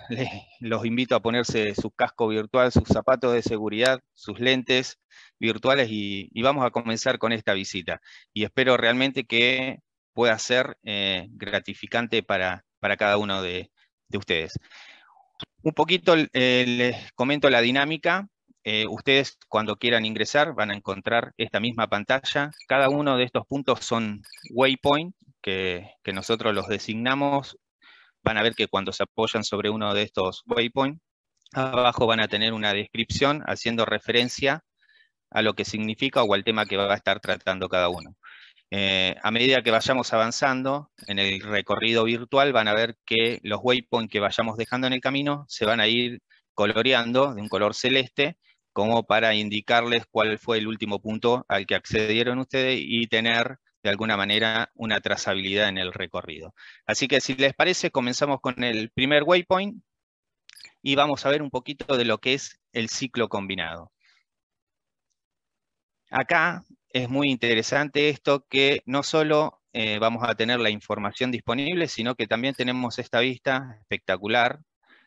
los invito a ponerse su casco virtual, sus zapatos de seguridad, sus lentes virtuales y vamos a comenzar con esta visita. Y espero realmente que pueda ser gratificante para cada uno de ustedes. Un poquito les comento la dinámica. Ustedes cuando quieran ingresar van a encontrar esta misma pantalla. Cada uno de estos puntos son waypoint que nosotros los designamos. Van a ver que cuando se apoyan sobre uno de estos waypoints, abajo van a tener una descripción haciendo referencia a lo que significa o al tema que va a estar tratando cada uno. A medida que vayamos avanzando en el recorrido virtual, van a ver que los waypoints que vayamos dejando en el camino se van a ir coloreando de un color celeste, como para indicarles cuál fue el último punto al que accedieron ustedes y tener de alguna manera una trazabilidad en el recorrido. Así que si les parece, comenzamos con el primer waypoint y vamos a ver un poquito de lo que es el ciclo combinado. Acá es muy interesante esto que no solo vamos a tener la información disponible, sino que también tenemos esta vista espectacular,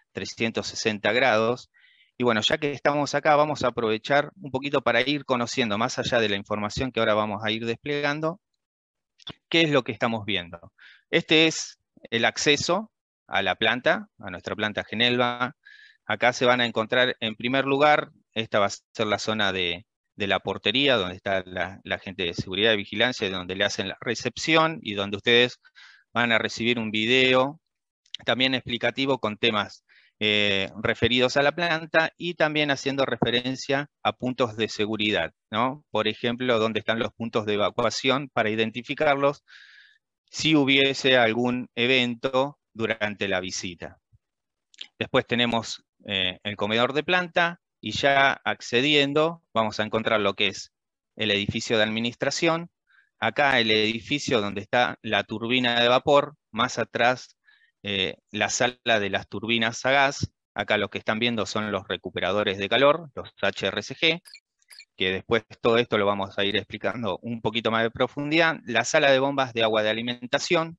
360 grados. Y bueno, ya que estamos acá, vamos a aprovechar un poquito para ir conociendo, más allá de la información que ahora vamos a ir desplegando, qué es lo que estamos viendo. Este es el acceso a la planta, a nuestra planta Genelva. Acá se van a encontrar, en primer lugar, esta va a ser la zona de la portería, donde está la gente de seguridad y vigilancia, donde le hacen la recepción y donde ustedes van a recibir un video también explicativo con temas referidos a la planta y también haciendo referencia a puntos de seguridad, ¿no? Por ejemplo, dónde están los puntos de evacuación para identificarlos si hubiese algún evento durante la visita. Después tenemos el comedor de planta y ya accediendo vamos a encontrar lo que es el edificio de administración. Acá el edificio donde está la turbina de vapor, más atrás la sala de las turbinas a gas. Acá lo que están viendo son los recuperadores de calor, los HRSG, que después todo esto lo vamos a ir explicando un poquito más de profundidad. La sala de bombas de agua de alimentación.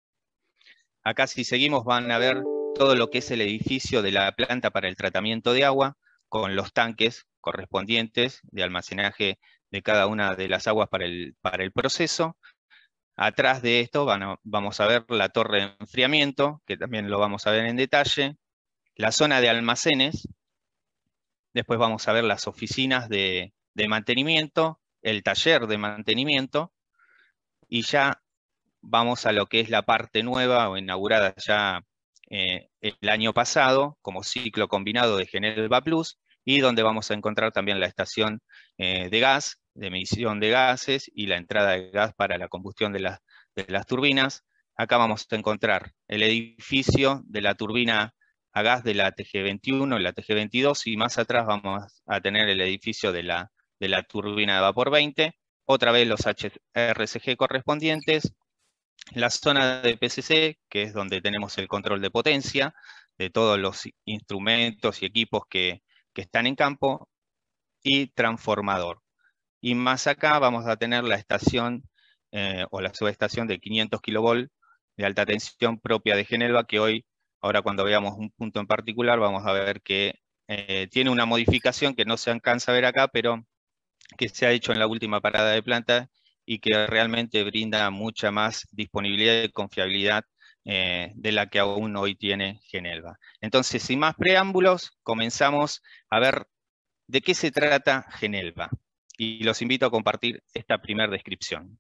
Acá si seguimos van a ver todo lo que es el edificio de la planta para el tratamiento de agua, con los tanques correspondientes de almacenaje de cada una de las aguas para el proceso. Atrás de esto vamos a ver la torre de enfriamiento, que también lo vamos a ver en detalle, la zona de almacenes, después vamos a ver las oficinas de mantenimiento, el taller de mantenimiento, y ya vamos a lo que es la parte nueva o inaugurada ya el año pasado como ciclo combinado de Genelva Plus, y donde vamos a encontrar también la estación de gas, de medición de gases y la entrada de gas para la combustión de las turbinas. Acá vamos a encontrar el edificio de la turbina a gas de la TG21 y la TG22, y más atrás vamos a tener el edificio de la turbina de vapor 20, otra vez los HRSG correspondientes, la zona de PCC, que es donde tenemos el control de potencia de todos los instrumentos y equipos que están en campo, y transformador. Y más acá vamos a tener la estación o la subestación de 500 kV de alta tensión propia de Genelva, que hoy, ahora cuando veamos un punto en particular, vamos a ver que tiene una modificación que no se alcanza a ver acá, pero que se ha hecho en la última parada de planta y que realmente brinda mucha más disponibilidad y confiabilidad de la que aún hoy tiene Genelva. Entonces, sin más preámbulos, comenzamos a ver de qué se trata Genelva. Y los invito a compartir esta primera descripción.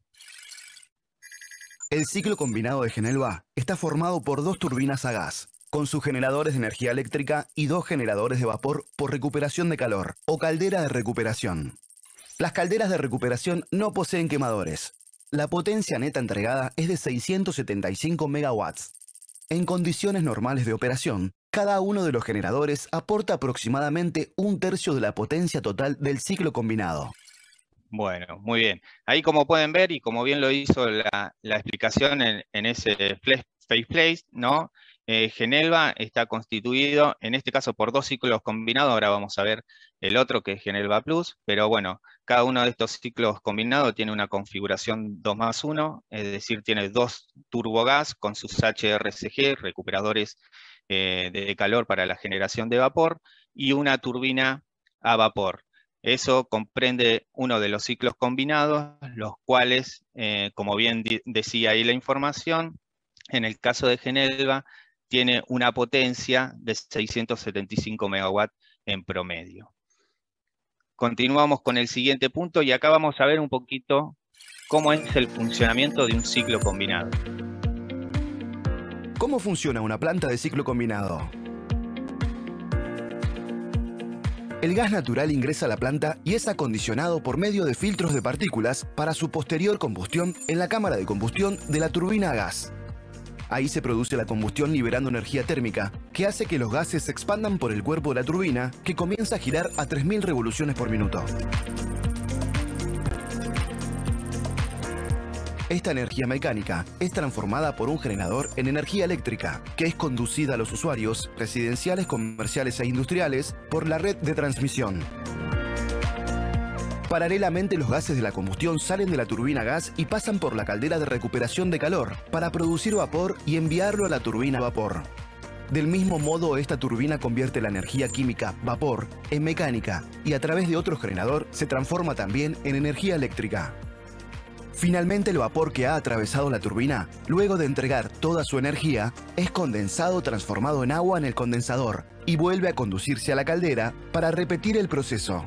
El ciclo combinado de Genelva está formado por 2 turbinas a gas, con sus generadores de energía eléctrica, y 2 generadores de vapor por recuperación de calor, o caldera de recuperación. Las calderas de recuperación no poseen quemadores. La potencia neta entregada es de 675 megawatts. En condiciones normales de operación, cada uno de los generadores aporta aproximadamente 1/3 de la potencia total del ciclo combinado. Bueno, muy bien. Ahí como pueden ver, y como bien lo hizo la explicación en ese faceplate, ¿no? Genelva está constituido, en este caso, por 2 ciclos combinados. Ahora vamos a ver el otro, que es Genelva Plus, pero bueno, cada uno de estos ciclos combinados tiene una configuración 2+1, es decir, tiene 2 turbogas con sus HRSG, recuperadores de calor para la generación de vapor y una turbina a vapor. Eso comprende uno de los ciclos combinados, los cuales, como bien decía ahí la información, en el caso de Genelva, tiene una potencia de 675 megawatts en promedio. Continuamos con el siguiente punto y acá vamos a ver un poquito cómo es el funcionamiento de un ciclo combinado. ¿Cómo funciona una planta de ciclo combinado? El gas natural ingresa a la planta y es acondicionado por medio de filtros de partículas para su posterior combustión en la cámara de combustión de la turbina a gas. Ahí se produce la combustión liberando energía térmica, que hace que los gases se expandan por el cuerpo de la turbina, que comienza a girar a 3000 revoluciones por minuto. Esta energía mecánica es transformada por un generador en energía eléctrica, que es conducida a los usuarios residenciales, comerciales e industriales por la red de transmisión. Paralelamente, los gases de la combustión salen de la turbina a gas y pasan por la caldera de recuperación de calor para producir vapor y enviarlo a la turbina a vapor. Del mismo modo, esta turbina convierte la energía química, vapor, en mecánica y a través de otro generador se transforma también en energía eléctrica. Finalmente, el vapor que ha atravesado la turbina, luego de entregar toda su energía, es condensado transformado en agua en el condensador y vuelve a conducirse a la caldera para repetir el proceso.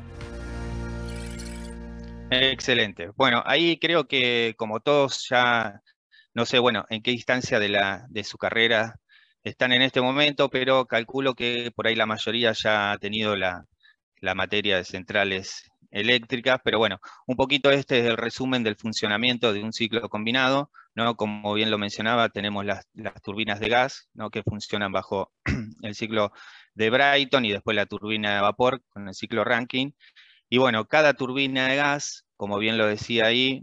Excelente. Bueno, ahí creo que como todos ya, no sé, bueno, en qué instancia de su carrera están en este momento, pero calculo que por ahí la mayoría ya ha tenido la materia de centrales eléctricas, pero bueno, un poquito este es el resumen del funcionamiento de un ciclo combinado, ¿no? Como bien lo mencionaba, tenemos las turbinas de gas, ¿no? Que funcionan bajo el ciclo de Brayton y después la turbina de vapor con el ciclo Rankine. Y bueno, cada turbina de gas, como bien lo decía ahí,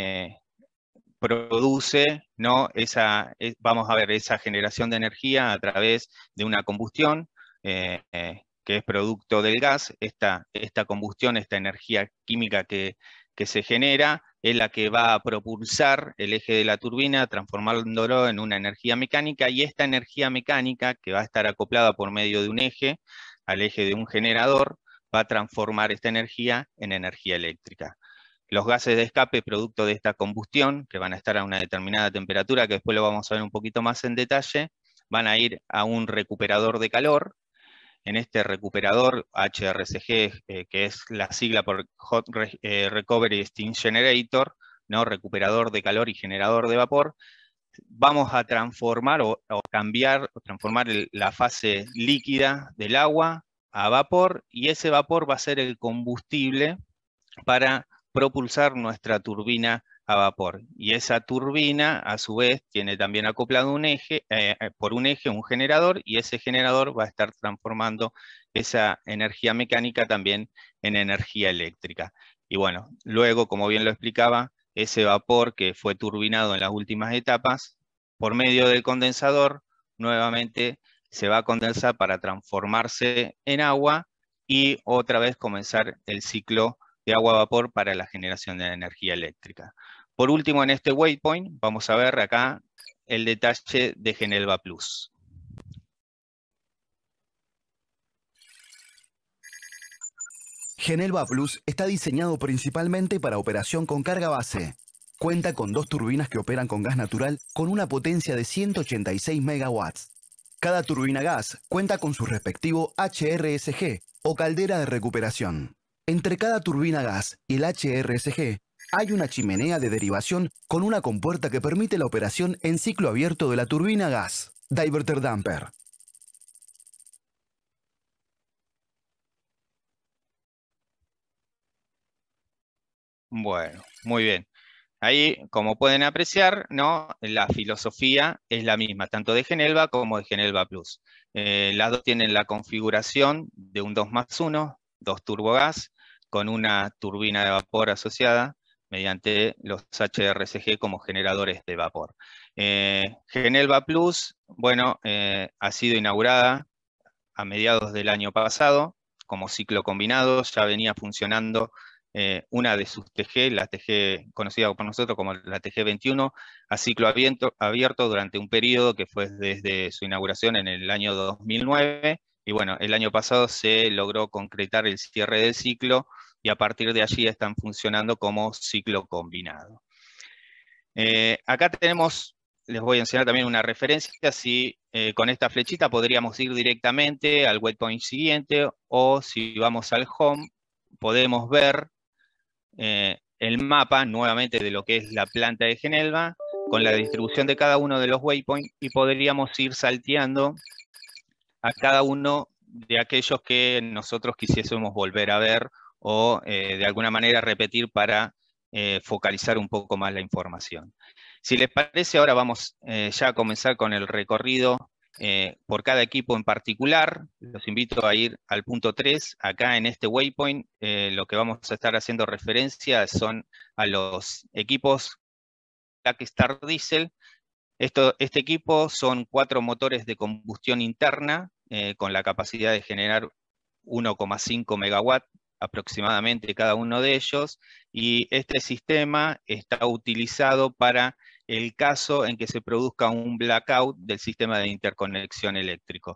produce, ¿no? Vamos a ver, esa generación de energía a través de una combustión, que es producto del gas. Esta combustión, esta energía química que se genera, es la que va a propulsar el eje de la turbina, transformándolo en una energía mecánica, y esta energía mecánica, que va a estar acoplada por medio de un eje, al eje de un generador, va a transformar esta energía en energía eléctrica. Los gases de escape producto de esta combustión, que van a estar a una determinada temperatura, que después lo vamos a ver un poquito más en detalle, van a ir a un recuperador de calor. En este recuperador, HRSG, que es la sigla por Hot Recovery Steam Generator, ¿no? Recuperador de calor y generador de vapor, vamos a transformar o transformar la fase líquida del agua a vapor, y ese vapor va a ser el combustible para propulsar nuestra turbina a vapor. Y esa turbina, a su vez, tiene también acoplado un eje, por un eje, un generador, y ese generador va a estar transformando esa energía mecánica también en energía eléctrica. Y bueno, luego, como bien lo explicaba, ese vapor que fue turbinado en las últimas etapas, por medio del condensador, nuevamente se va a condensar para transformarse en agua y otra vez comenzar el ciclo de agua-vapor para la generación de energía eléctrica. Por último, en este waypoint, vamos a ver acá el detalle de Genelva Plus. Genelva Plus está diseñado principalmente para operación con carga base. Cuenta con 2 turbinas que operan con gas natural con una potencia de 186 megawatts. Cada turbina gas cuenta con su respectivo HRSG o caldera de recuperación. Entre cada turbina gas y el HRSG hay una chimenea de derivación con una compuerta que permite la operación en ciclo abierto de la turbina gas, diverter damper. Bueno, muy bien. Ahí, como pueden apreciar, ¿no? La filosofía es la misma, tanto de Genelva como de Genelva Plus. Las dos tienen la configuración de un 2+1, 2 turbogas, con una turbina de vapor asociada mediante los HRSG como generadores de vapor. Genelva Plus, bueno, ha sido inaugurada a mediados del año pasado como ciclo combinado, ya venía funcionando una de sus TG, la TG conocida por nosotros como la TG21, a ciclo abierto durante un periodo que fue desde su inauguración en el año 2009, y bueno, el año pasado se logró concretar el cierre del ciclo, y a partir de allí están funcionando como ciclo combinado. Acá tenemos, les voy a enseñar también una referencia, si con esta flechita podríamos ir directamente al waypoint siguiente, o si vamos al home, podemos ver el mapa nuevamente de lo que es la planta de Genelva, con la distribución de cada uno de los waypoints, y podríamos ir salteando a cada uno de aquellos que nosotros quisiésemos volver a ver o de alguna manera repetir para focalizar un poco más la información. Si les parece, ahora vamos ya a comenzar con el recorrido por cada equipo en particular. Los invito a ir al punto 3. Acá en este waypoint lo que vamos a estar haciendo referencia son a los equipos Black Star Diesel. Este equipo son 4 motores de combustión interna con la capacidad de generar 1,5 megawatt aproximadamente cada uno de ellos, y este sistema está utilizado para el caso en que se produzca un blackout del sistema de interconexión eléctrico.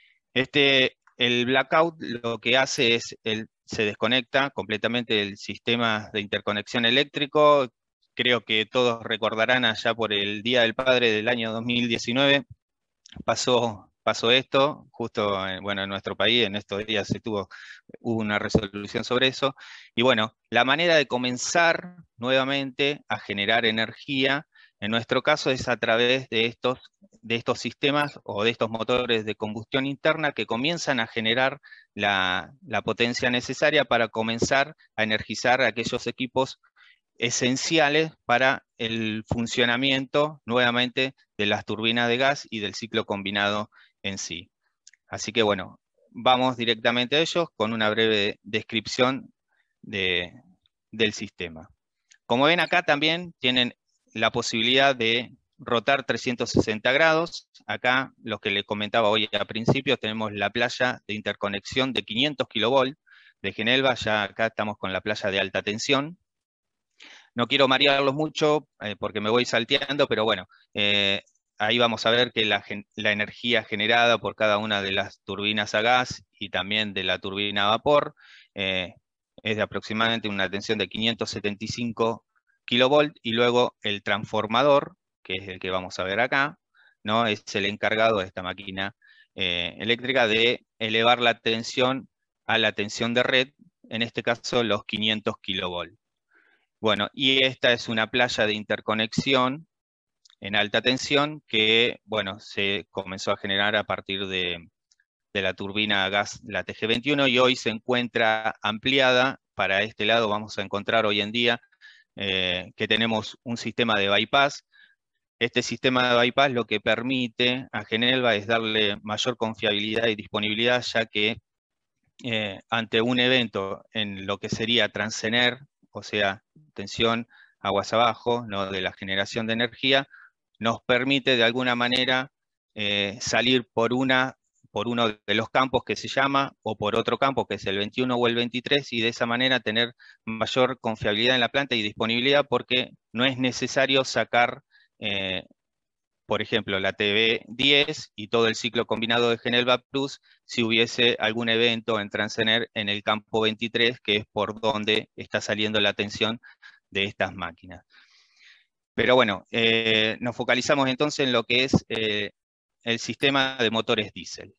El blackout lo que hace es, se desconecta completamente del sistema de interconexión eléctrico. Creo que todos recordarán allá por el Día del Padre del año 2019, pasó esto, justo bueno, en nuestro país, en estos días hubo una resolución sobre eso, y bueno, la manera de comenzar nuevamente a generar energía, en nuestro caso es a través de estos sistemas o de estos motores de combustión interna que comienzan a generar la potencia necesaria para comenzar a energizar aquellos equipos esenciales para el funcionamiento nuevamente de las turbinas de gas y del ciclo combinado en sí. Así que bueno, vamos directamente a ellos con una breve descripción del sistema. Como ven acá también tienen la posibilidad de rotar 360 grados. Acá, lo que les comentaba hoy al principio, tenemos la playa de interconexión de 500 kV de Genelva. Ya acá estamos con la playa de alta tensión. No quiero marearlos mucho porque me voy salteando, pero bueno, ahí vamos a ver que la energía generada por cada una de las turbinas a gas y también de la turbina a vapor es de aproximadamente una tensión de 575 kV, y luego el transformador, que es el que vamos a ver acá, ¿no? Es el encargado de esta máquina eléctrica de elevar la tensión a la tensión de red, en este caso los 500 kV. Bueno, y esta es una playa de interconexión en alta tensión que, bueno, se comenzó a generar a partir de la turbina a gas, la TG21, y hoy se encuentra ampliada. Para este lado vamos a encontrar hoy en día que tenemos un sistema de bypass. Este sistema de bypass lo que permite a Genelva es darle mayor confiabilidad y disponibilidad, ya que ante un evento en lo que sería transener, o sea, tensión aguas abajo, ¿no?, de la generación de energía, nos permite de alguna manera salir por uno de los campos que se llama, o por otro campo que es el 21 o el 23, y de esa manera tener mayor confiabilidad en la planta y disponibilidad, porque no es necesario sacar, por ejemplo, la TV10 y todo el ciclo combinado de Genelva Plus si hubiese algún evento en Transener en el campo 23, que es por donde está saliendo la tensión de estas máquinas. Pero bueno, nos focalizamos entonces en lo que es el sistema de motores diésel.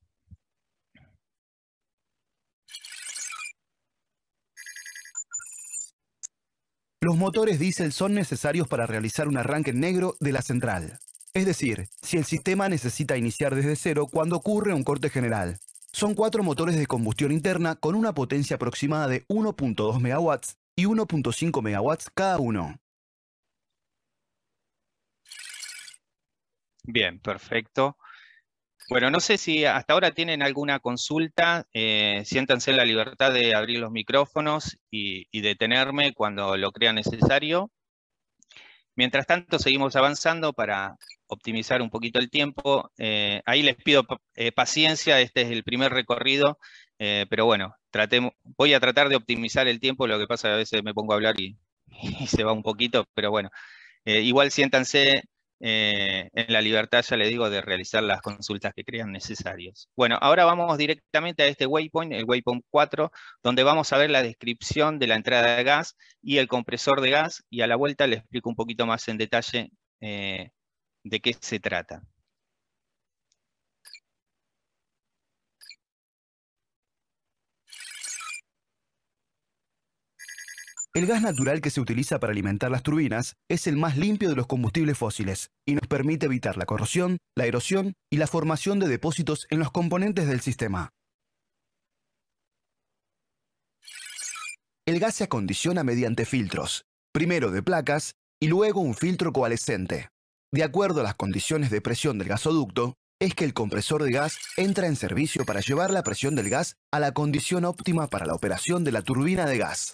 Los motores diésel son necesarios para realizar un arranque negro de la central. Es decir, si el sistema necesita iniciar desde cero cuando ocurre un corte general. Son 4 motores de combustión interna con una potencia aproximada de 1.2 MW y 1.5 MW cada uno. Bien, perfecto. Bueno, no sé si hasta ahora tienen alguna consulta. Siéntanse en la libertad de abrir los micrófonos y detenerme cuando lo crean necesario. Mientras tanto, seguimos avanzando para optimizar un poquito el tiempo. Ahí les pido paciencia. Este es el primer recorrido pero bueno, voy a tratar de optimizar el tiempo, lo que pasa es que a veces me pongo a hablar y, y se va un poquito, pero bueno, igual siéntanse en la libertad, ya les digo, de realizar las consultas que crean necesarias. Bueno, ahora vamos directamente a este waypoint, el waypoint 4, donde vamos a ver la descripción de la entrada de gas y el compresor de gas, y a la vuelta les explico un poquito más en detalle de qué se trata. El gas natural que se utiliza para alimentar las turbinas es el más limpio de los combustibles fósiles y nos permite evitar la corrosión, la erosión y la formación de depósitos en los componentes del sistema. El gas se acondiciona mediante filtros, primero de placas y luego un filtro coalescente. De acuerdo a las condiciones de presión del gasoducto, es que el compresor de gas entra en servicio para llevar la presión del gas a la condición óptima para la operación de la turbina de gas.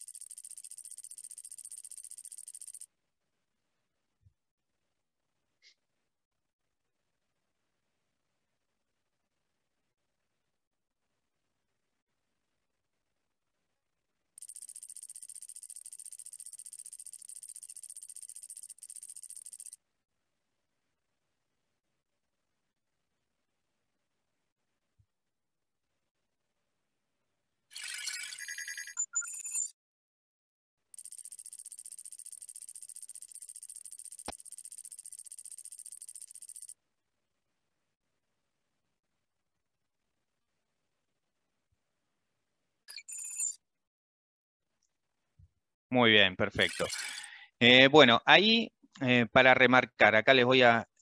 Muy bien, perfecto. Bueno, ahí para remarcar, acá les voy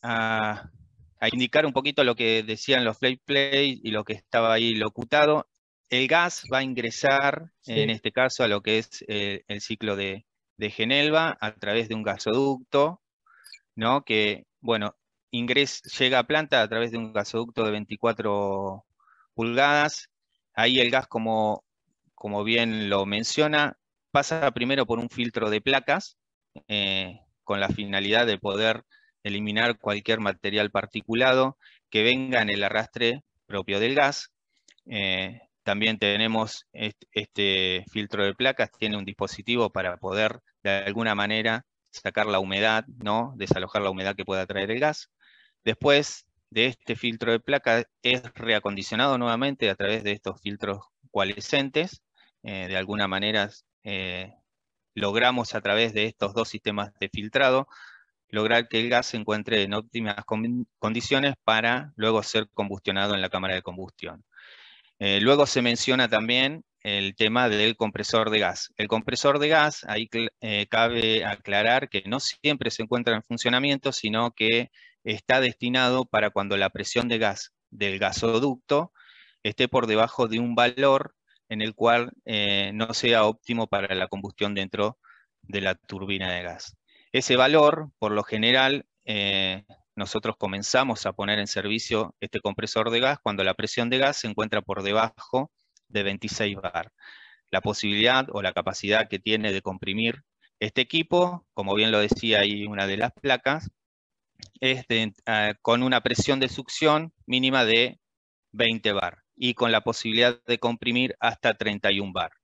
a indicar un poquito lo que decían los play y lo que estaba ahí locutado. El gas va a ingresar, en este caso, a lo que es el ciclo de Genelva a través de un gasoducto, ¿no? Que, bueno, llega a planta a través de un gasoducto de 24 pulgadas. Ahí el gas, como bien lo menciona, pasa primero por un filtro de placas, con la finalidad de poder eliminar cualquier material particulado que venga en el arrastre propio del gas. También tenemos este filtro de placas, tiene un dispositivo para poder de alguna manera sacar la humedad, ¿no? Desalojar la humedad que pueda traer el gas. Después de este filtro de placa es reacondicionado nuevamente a través de estos filtros coalescentes. De alguna manera logramos a través de estos dos sistemas de filtrado lograr que el gas se encuentre en óptimas condiciones para luego ser combustionado en la cámara de combustión. Luego se menciona también el tema del compresor de gas. El compresor de gas, ahí cabe aclarar que no siempre se encuentra en funcionamiento, sino que está destinado para cuando la presión de gas del gasoducto esté por debajo de un valor en el cual no sea óptimo para la combustión dentro de la turbina de gas. Ese valor, por lo general, nosotros comenzamos a poner en servicio este compresor de gas cuando la presión de gas se encuentra por debajo de 26 bar. La posibilidad o la capacidad que tiene de comprimir este equipo, como bien lo decía ahí una de las placas, es con una presión de succión mínima de 20 bar y con la posibilidad de comprimir hasta 31 bar.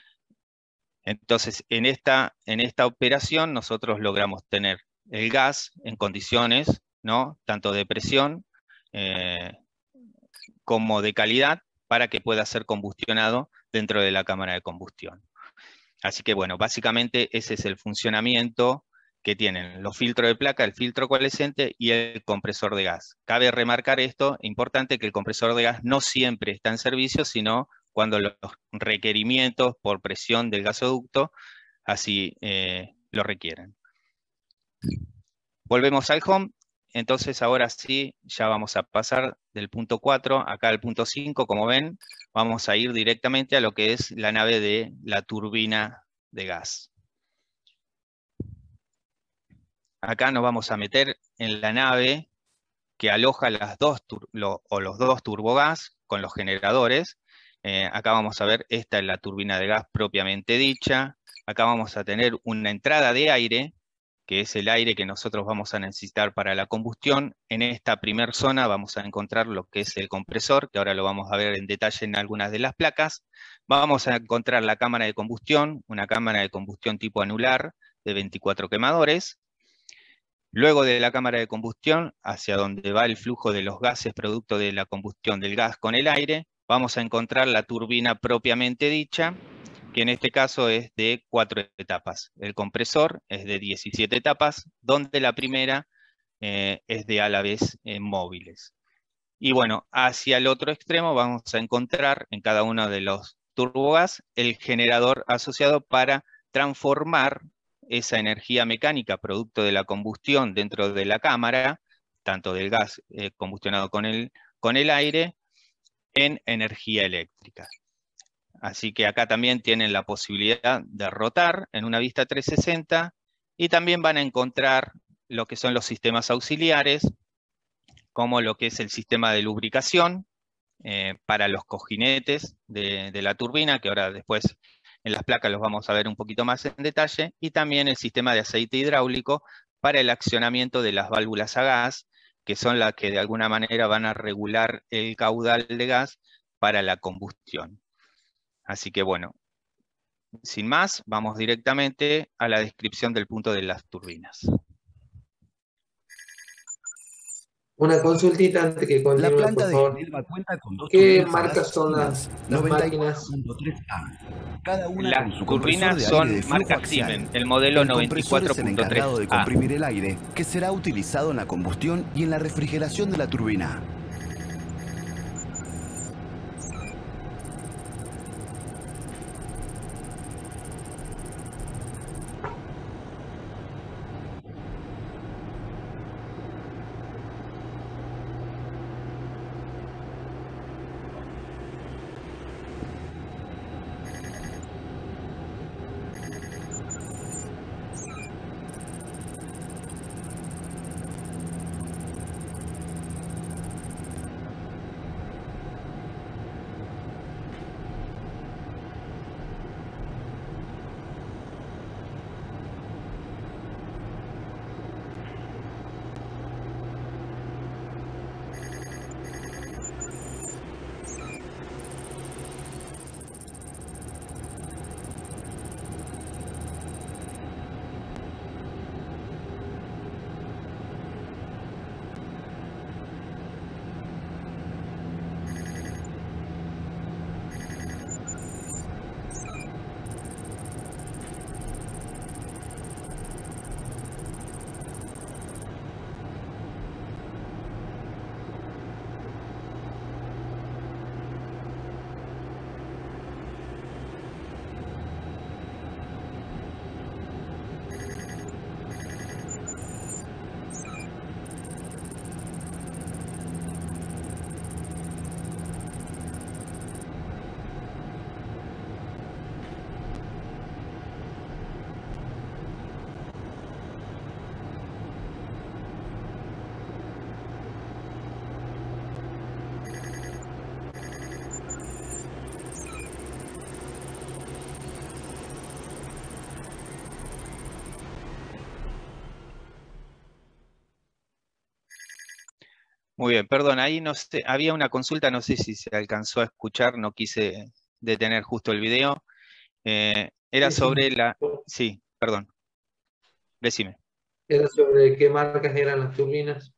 Entonces, en esta operación nosotros logramos tener el gas en condiciones, ¿no? Tanto de presión como de calidad para que pueda ser combustionado dentro de la cámara de combustión. Así que bueno, básicamente ese es el funcionamiento que tienen los filtros de placa, el filtro coalescente y el compresor de gas. Cabe remarcar esto, importante, que el compresor de gas no siempre está en servicio, sino cuando los requerimientos por presión del gasoducto así lo requieren. Volvemos al home. Entonces ahora sí, ya vamos a pasar del punto 4 acá al punto 5. Como ven, vamos a ir directamente a lo que es la nave de la turbina de gas. Acá nos vamos a meter en la nave que aloja los dos turbogás con los generadores. Acá vamos a ver, esta es la turbina de gas propiamente dicha. Acá vamos a tener una entrada de aire que es el aire que nosotros vamos a necesitar para la combustión. En esta primera zona vamos a encontrar lo que es el compresor, que ahora lo vamos a ver en detalle en algunas de las placas. Vamos a encontrar la cámara de combustión, una cámara de combustión tipo anular de 24 quemadores. Luego de la cámara de combustión, hacia donde va el flujo de los gases producto de la combustión del gas con el aire, vamos a encontrar la turbina propiamente dicha, que en este caso es de 4 etapas. El compresor es de 17 etapas, donde la primera es de a la vez móviles. Y bueno, hacia el otro extremo vamos a encontrar en cada uno de los turbogas el generador asociado para transformar esa energía mecánica producto de la combustión dentro de la cámara, tanto del gas combustionado con el aire, en energía eléctrica. Así que acá también tienen la posibilidad de rotar en una vista 360 y también van a encontrar lo que son los sistemas auxiliares, como lo que es el sistema de lubricación para los cojinetes de la turbina, que ahora después en las placas los vamos a ver un poquito más en detalle, y también el sistema de aceite hidráulico para el accionamiento de las válvulas a gas, que son las que de alguna manera van a regular el caudal de gas para la combustión. Así que bueno, sin más, vamos directamente a la descripción del punto de las turbinas. Una consultita antes que continúe, La planta por de favor. Genelva cuenta con dos ¿Qué turbinas a marcas gas son Siemens las máquinas? 94.3A, cada una Las con su compresor turbinas de aire son de flujo marca axial. Siemens, el modelo El compresor es el encargado de 94.3A. comprimir el aire, que será utilizado en la combustión y en la refrigeración de la turbina. Muy bien, perdón, ahí no sé, había una consulta, no sé si se alcanzó a escuchar, no quise detener justo el video. Era Sí, sobre sí. la... Sí, perdón, decime. Era sobre qué marcas eran las turbinas.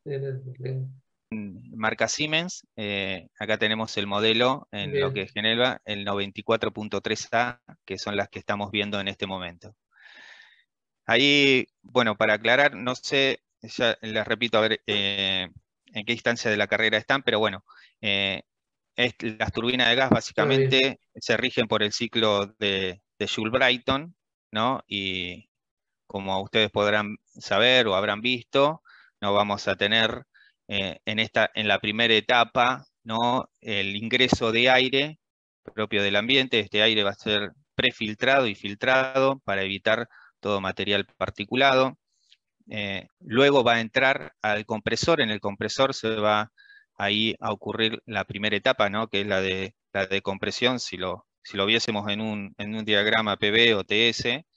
Marca Siemens, acá tenemos el modelo en lo que Bien. es Genelva, el 94.3A, que son las que estamos viendo en este momento. Ahí, bueno, para aclarar, no sé, ya les repito, a ver en qué instancia de la carrera están, pero bueno, las turbinas de gas básicamente se rigen por el ciclo de Joule-Brayton, ¿no? Y como ustedes podrán saber o habrán visto, no vamos a tener en la primera etapa, ¿no? El ingreso de aire propio del ambiente. Este aire va a ser prefiltrado y filtrado para evitar todo material particulado. Luego va a entrar al compresor. En el compresor se va ahí a ocurrir la primera etapa, ¿no? Que es la de compresión, si lo viésemos en un diagrama PV o TS,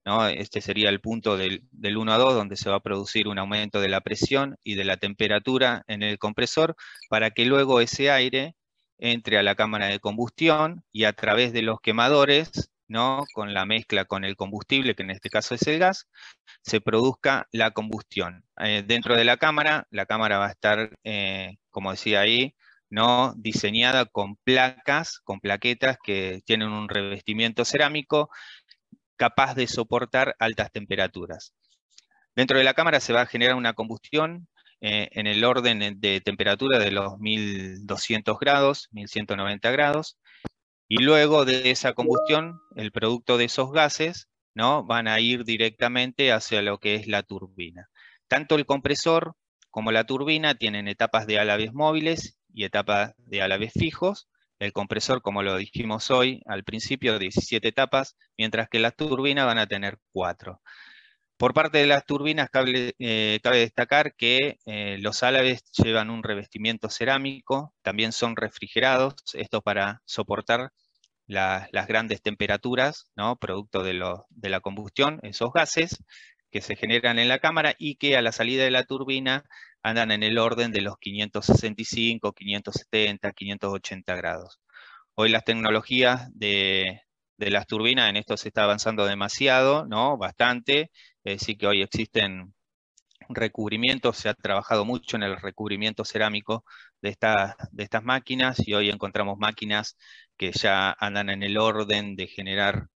¿no? Este sería el punto del 1 a 2, donde se va a producir un aumento de la presión y de la temperatura en el compresor, para que luego ese aire entre a la cámara de combustión y a través de los quemadores, ¿no? Con la mezcla con el combustible, que en este caso es el gas, se produzca la combustión. Dentro de la cámara va a estar, como decía ahí, ¿no? Diseñada con placas, con plaquetas que tienen un revestimiento cerámico capaz de soportar altas temperaturas. Dentro de la cámara se va a generar una combustión en el orden de temperatura de los 1200 grados, 1190 grados, y luego de esa combustión, el producto de esos gases, ¿no? Van a ir directamente hacia lo que es la turbina. Tanto el compresor como la turbina tienen etapas de álabes móviles y etapas de álabes fijos. El compresor, como lo dijimos hoy, al principio, 17 etapas, mientras que las turbinas van a tener 4. Por parte de las turbinas, cabe destacar que los álabes llevan un revestimiento cerámico, también son refrigerados, esto para soportar las grandes temperaturas, ¿no? Producto de la combustión, esos gases que se generan en la cámara y que a la salida de la turbina andan en el orden de los 565, 570, 580 grados. Hoy las tecnologías de las turbinas, en esto se está avanzando demasiado, ¿no? Bastante, es decir que hoy existen recubrimientos, se ha trabajado mucho en el recubrimiento cerámico de estas máquinas, y hoy encontramos máquinas que ya andan en el orden de generar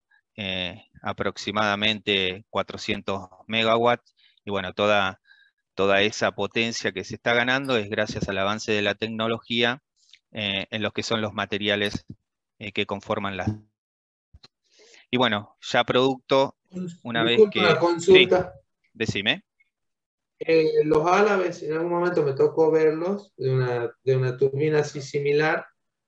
aproximadamente 400 megawatts, y bueno, toda esa potencia que se está ganando es gracias al avance de la tecnología en los que son los materiales que conforman las. Y bueno, ya producto, una vez Disculpa una que. Sí, consulta. decime. Los álabes, en algún momento me tocó verlos de una turbina así similar.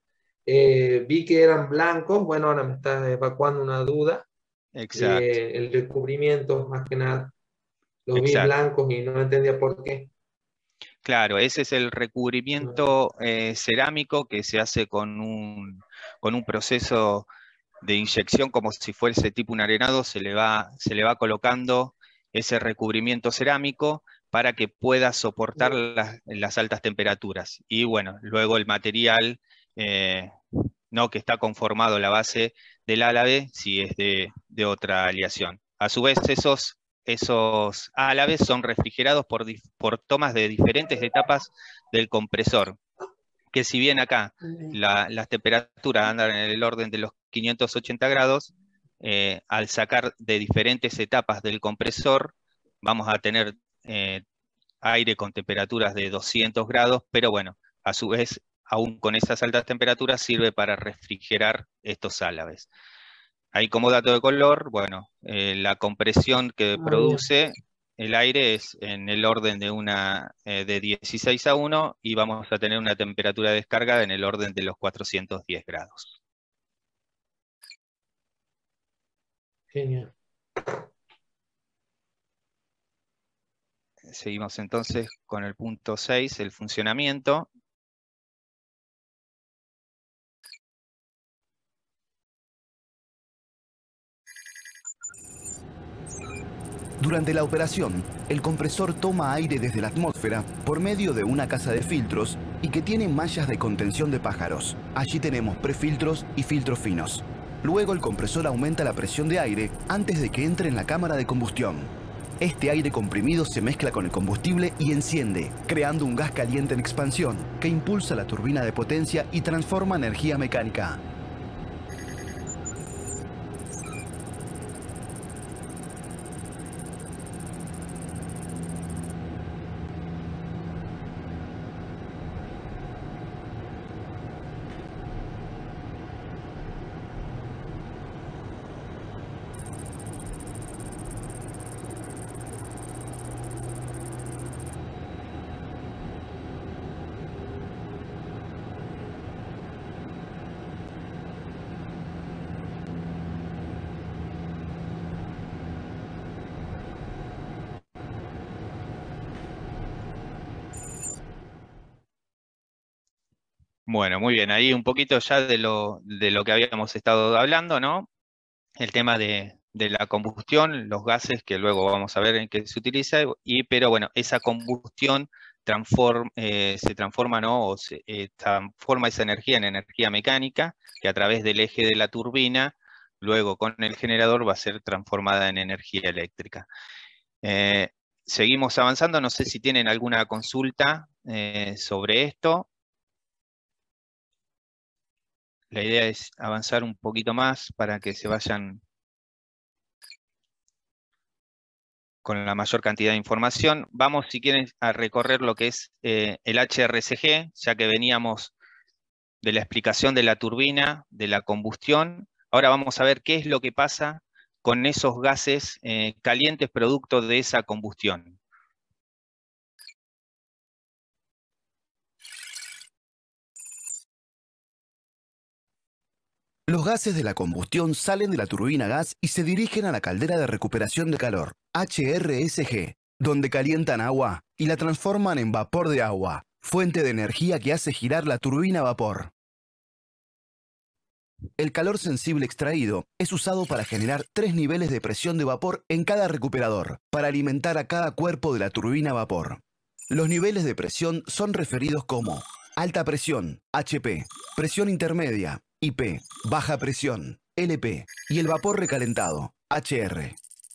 Vi que eran blancos. Bueno, ahora me está evacuando una duda. Exacto, El recubrimiento, más que nada, los vi exacto. blancos y no entendía por qué. Claro, ese es el recubrimiento cerámico que se hace con un proceso de inyección, como si fuese tipo un arenado, se le va colocando ese recubrimiento cerámico para que pueda soportar las altas temperaturas. Y bueno, luego el material ¿no? que está conformado la base del álabe, si es de otra aleación. A su vez, esos álabes son refrigerados por tomas de diferentes etapas del compresor, que si bien acá las temperaturas andan en el orden de los 580 grados, al sacar de diferentes etapas del compresor, vamos a tener aire con temperaturas de 200 grados, pero bueno, a su vez, aún con esas altas temperaturas, sirve para refrigerar estos álabes. Ahí como dato de color, bueno, la compresión que produce el aire es en el orden de 16 a 1, y vamos a tener una temperatura de descarga en el orden de los 410 grados. Genial. Seguimos entonces con el punto 6, el funcionamiento. Durante la operación, el compresor toma aire desde la atmósfera por medio de una casa de filtros y que tiene mallas de contención de pájaros. Allí tenemos prefiltros y filtros finos. Luego el compresor aumenta la presión de aire antes de que entre en la cámara de combustión. Este aire comprimido se mezcla con el combustible y enciende, creando un gas caliente en expansión que impulsa la turbina de potencia y transforma energía mecánica. Bueno, muy bien, ahí un poquito ya de lo que habíamos estado hablando, ¿no? El tema de de la combustión, los gases que luego vamos a ver en qué se utiliza, pero bueno, esa combustión se transforma, ¿no? O se transforma esa energía en energía mecánica, que a través del eje de la turbina, luego con el generador va a ser transformada en energía eléctrica. Seguimos avanzando, no sé si tienen alguna consulta sobre esto. La idea es avanzar un poquito más para que se vayan con la mayor cantidad de información. Vamos, si quieren, a recorrer lo que es el HRSG, ya que veníamos de la explicación de la turbina, de la combustión. Ahora vamos a ver qué es lo que pasa con esos gases calientes producto de esa combustión. Los gases de la combustión salen de la turbina gas y se dirigen a la caldera de recuperación de calor, HRSG, donde calientan agua y la transforman en vapor de agua, fuente de energía que hace girar la turbina a vapor. El calor sensible extraído es usado para generar 3 niveles de presión de vapor en cada recuperador, para alimentar a cada cuerpo de la turbina a vapor. Los niveles de presión son referidos como alta presión, HP, presión intermedia, IP, baja presión, LP, y el vapor recalentado, HR.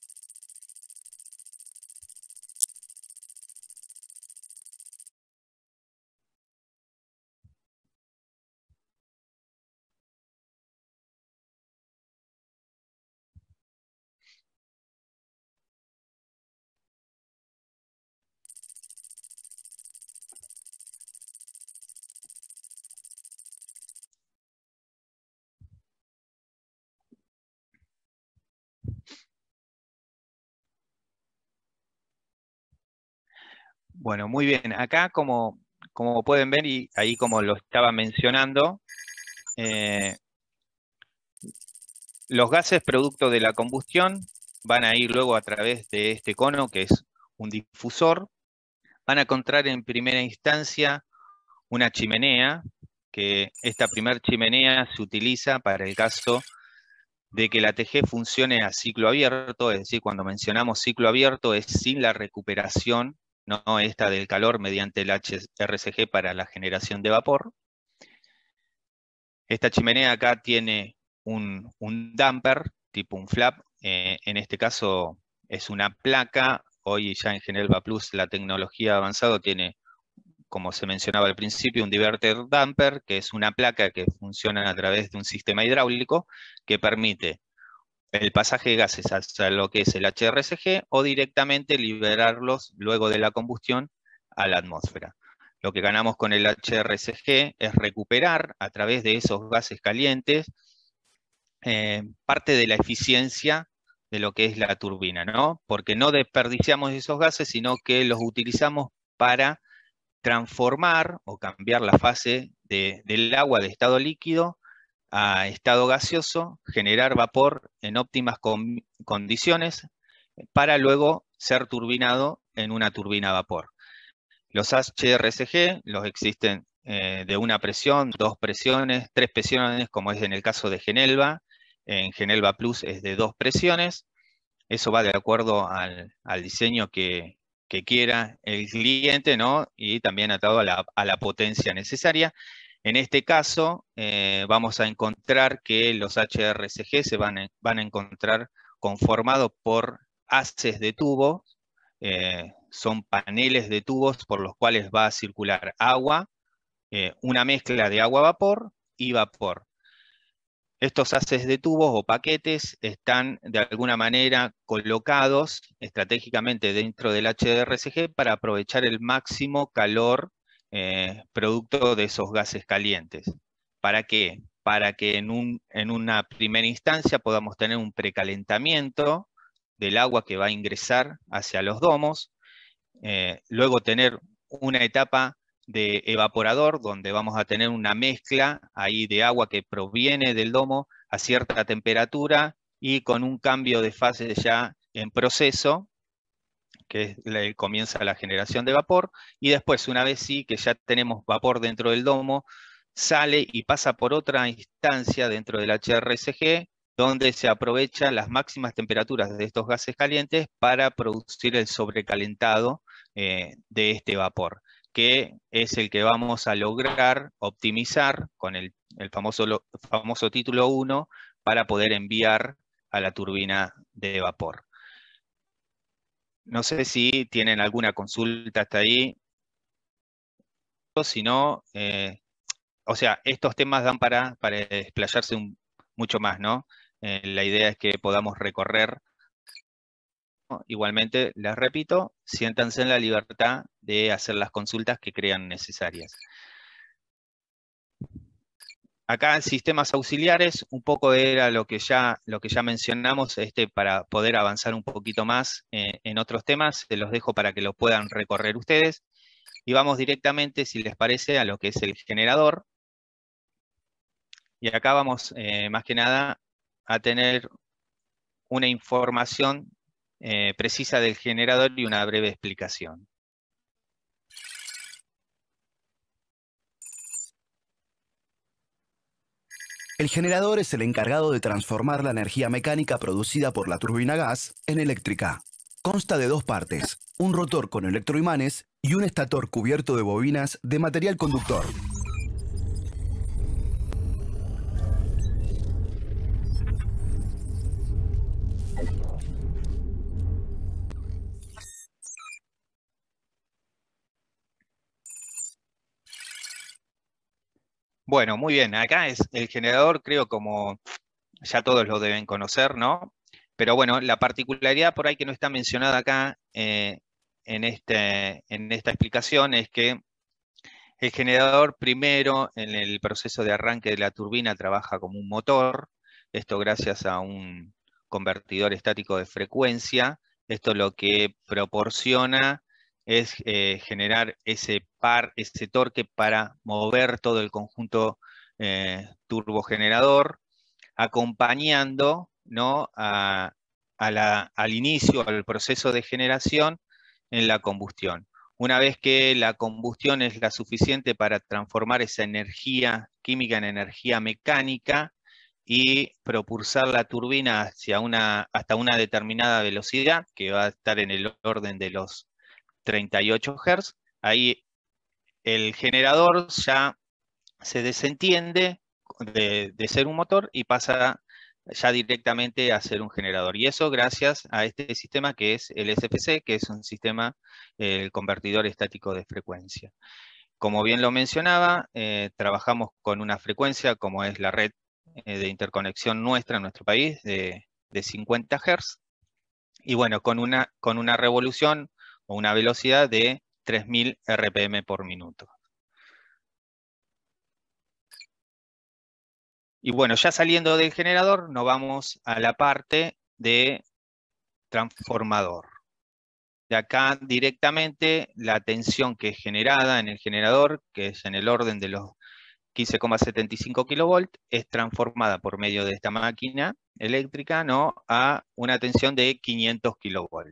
Bueno, muy bien. Acá, como pueden ver, y ahí como lo estaba mencionando, los gases producto de la combustión van a ir luego a través de este cono, que es un difusor. Van a encontrar en primera instancia una chimenea, que esta primer chimenea se utiliza para el caso de que la TG funcione a ciclo abierto, es decir, cuando mencionamos ciclo abierto es sin la recuperación, no esta del calor mediante el HRSG para la generación de vapor. Esta chimenea acá tiene un damper, tipo un flap, en este caso es una placa. Hoy ya en Genelva Plus la tecnología avanzada tiene, como se mencionaba al principio, un diverter damper, que es una placa que funciona a través de un sistema hidráulico que permite el pasaje de gases hacia lo que es el HRSG o directamente liberarlos luego de la combustión a la atmósfera. Lo que ganamos con el HRSG es recuperar a través de esos gases calientes parte de la eficiencia de lo que es la turbina, ¿no? Porque no desperdiciamos esos gases, sino que los utilizamos para transformar o cambiar la fase del agua de estado líquido a estado gaseoso, generar vapor en óptimas condiciones para luego ser turbinado en una turbina a vapor. Los HRSG los existen de una presión, 2 presiones, 3 presiones, como es en el caso de Genelva. En Genelva Plus es de 2 presiones. Eso va de acuerdo al diseño que quiera el cliente, ¿no? Y también atado a la potencia necesaria. En este caso, vamos a encontrar que los HRSG se van a encontrar conformados por haces de tubos, son paneles de tubos por los cuales va a circular agua, una mezcla de agua-vapor y vapor. Estos haces de tubos o paquetes están de alguna manera colocados estratégicamente dentro del HRSG para aprovechar el máximo calor producto de esos gases calientes. ¿Para qué? Para que en una primera instancia podamos tener un precalentamiento del agua que va a ingresar hacia los domos, luego tener una etapa de evaporador, donde vamos a tener una mezcla ahí de agua que proviene del domo a cierta temperatura y con un cambio de fase ya en proceso, que comienza la generación de vapor, y después, una vez sí que ya tenemos vapor dentro del domo, sale y pasa por otra instancia dentro del HRSG, donde se aprovechan las máximas temperaturas de estos gases calientes para producir el sobrecalentado de este vapor, que es el que vamos a lograr optimizar con el famoso título 1 para poder enviar a la turbina de vapor. No sé si tienen alguna consulta hasta ahí. Si no, o sea, estos temas dan para desplayarse mucho más, ¿no? La idea es que podamos recorrer. Igualmente, les repito, siéntanse en la libertad de hacer las consultas que crean necesarias. Acá en sistemas auxiliares, un poco era lo que ya mencionamos, para poder avanzar un poquito más en otros temas, se los dejo para que lo puedan recorrer ustedes. Y vamos directamente, si les parece, a lo que es el generador. Y acá vamos, más que nada, a tener una información precisa del generador y una breve explicación. El generador es el encargado de transformar la energía mecánica producida por la turbina a gas en eléctrica. Consta de dos partes, un rotor con electroimanes y un estator cubierto de bobinas de material conductor. Bueno, muy bien. Acá es el generador, creo, como ya todos lo deben conocer, ¿no? Pero bueno, la particularidad por ahí que no está mencionada acá en esta explicación es que el generador primero en el proceso de arranque de la turbina trabaja como un motor, esto gracias a un convertidor estático de frecuencia. Esto lo que proporciona es generar ese torque para mover todo el conjunto turbogenerador, acompañando, ¿no?, al inicio, al proceso de generación en la combustión. Una vez que la combustión es la suficiente para transformar esa energía química en energía mecánica y propulsar la turbina hasta una determinada velocidad, que va a estar en el orden de los 38 Hz, ahí el generador ya se desentiende de ser un motor y pasa ya directamente a ser un generador. Y eso gracias a este sistema que es el SFC, que es un sistema, el convertidor estático de frecuencia. Como bien lo mencionaba, trabajamos con una frecuencia como es la red de interconexión nuestra en nuestro país de 50 Hz. Y bueno, con una revolución o una velocidad de 3000 RPM por minuto. Y bueno, ya saliendo del generador, nos vamos a la parte de transformador. De acá directamente la tensión que es generada en el generador, que es en el orden de los 15,75 kV, es transformada por medio de esta máquina eléctrica, ¿no?, a una tensión de 500 kV.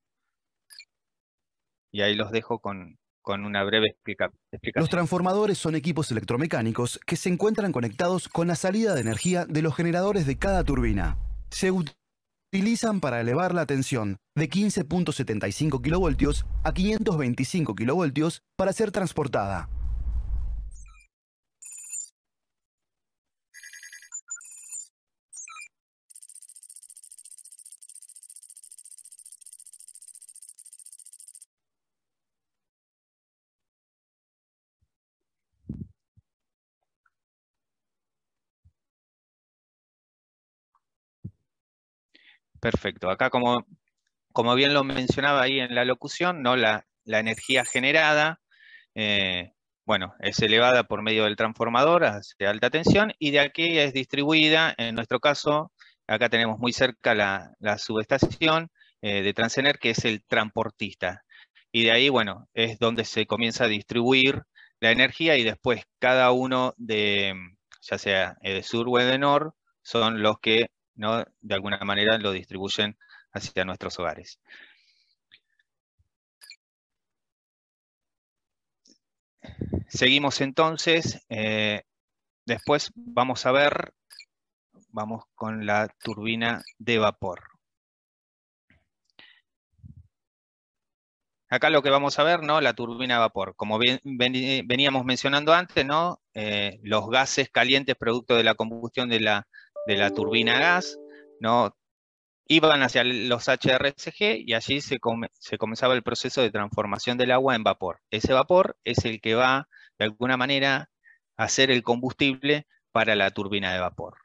Y ahí los dejo con una breve explicación. Los transformadores son equipos electromecánicos que se encuentran conectados con la salida de energía de los generadores de cada turbina. Se utilizan para elevar la tensión de 15,75 kV a 525 kV para ser transportada. Perfecto. Acá como bien lo mencionaba ahí en la locución, ¿no?, la energía generada, bueno, es elevada por medio del transformador hacia alta tensión y de aquí es distribuida, en nuestro caso, acá tenemos muy cerca la subestación de Transener, que es el transportista. Y de ahí, bueno, es donde se comienza a distribuir la energía y después cada uno ya sea de sur o de nor, son los que, ¿no?, de alguna manera lo distribuyen hacia nuestros hogares. Seguimos entonces, después vamos vamos con la turbina de vapor. Acá lo que vamos a ver, ¿no? La turbina de vapor. Como veníamos mencionando antes, ¿no? Los gases calientes producto de la combustión de la turbina a gas, ¿no? Iban hacia los HRSG y allí se comenzaba el proceso de transformación del agua en vapor. Ese vapor es el que va, de alguna manera, a ser el combustible para la turbina de vapor.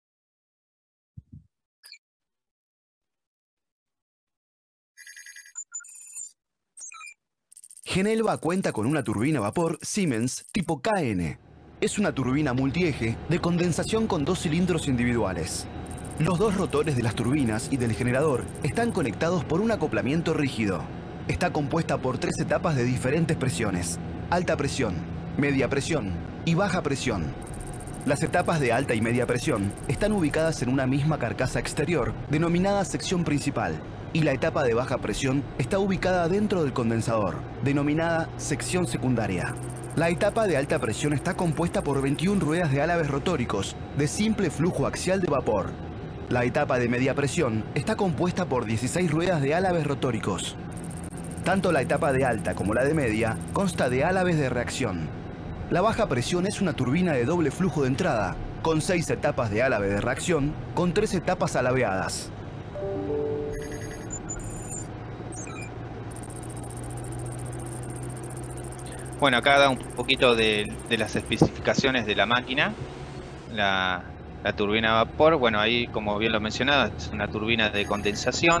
Genelva cuenta con una turbina a vapor Siemens tipo KN. Es una turbina multieje de condensación con 2 cilindros individuales. Los 2 rotores de las turbinas y del generador están conectados por un acoplamiento rígido. Está compuesta por 3 etapas de diferentes presiones: alta presión, media presión y baja presión. Las etapas de alta y media presión están ubicadas en una misma carcasa exterior denominada sección principal, y la etapa de baja presión está ubicada dentro del condensador, denominada sección secundaria. La etapa de alta presión está compuesta por 21 ruedas de álabes rotóricos de simple flujo axial de vapor. La etapa de media presión está compuesta por 16 ruedas de álabes rotóricos. Tanto la etapa de alta como la de media consta de álabes de reacción. La baja presión es una turbina de doble flujo de entrada, con 6 etapas de álabe de reacción, con 3 etapas alabeadas. Bueno, acá da un poquito de las especificaciones de la máquina, la turbina a vapor. Bueno, ahí, como bien lo mencionaba, es una turbina de condensación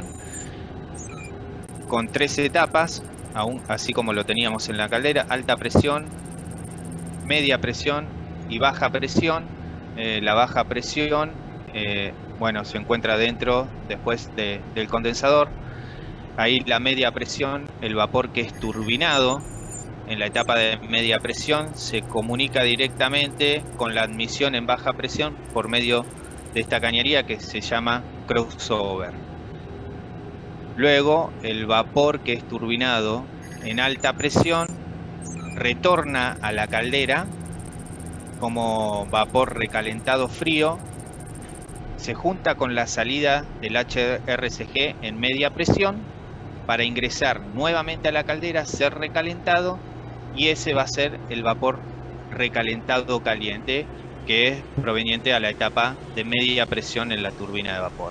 con 3 etapas, así como lo teníamos en la caldera: alta presión, media presión y baja presión. La baja presión, bueno, se encuentra después del condensador. Ahí la media presión, el vapor que es turbinado en la etapa de media presión, se comunica directamente con la admisión en baja presión por medio de esta cañería que se llama crossover. Luego, el vapor que es turbinado en alta presión retorna a la caldera como vapor recalentado frío, se junta con la salida del HRSG en media presión para ingresar nuevamente a la caldera, ser recalentado, y ese va a ser el vapor recalentado caliente, que es proveniente a la etapa de media presión en la turbina de vapor.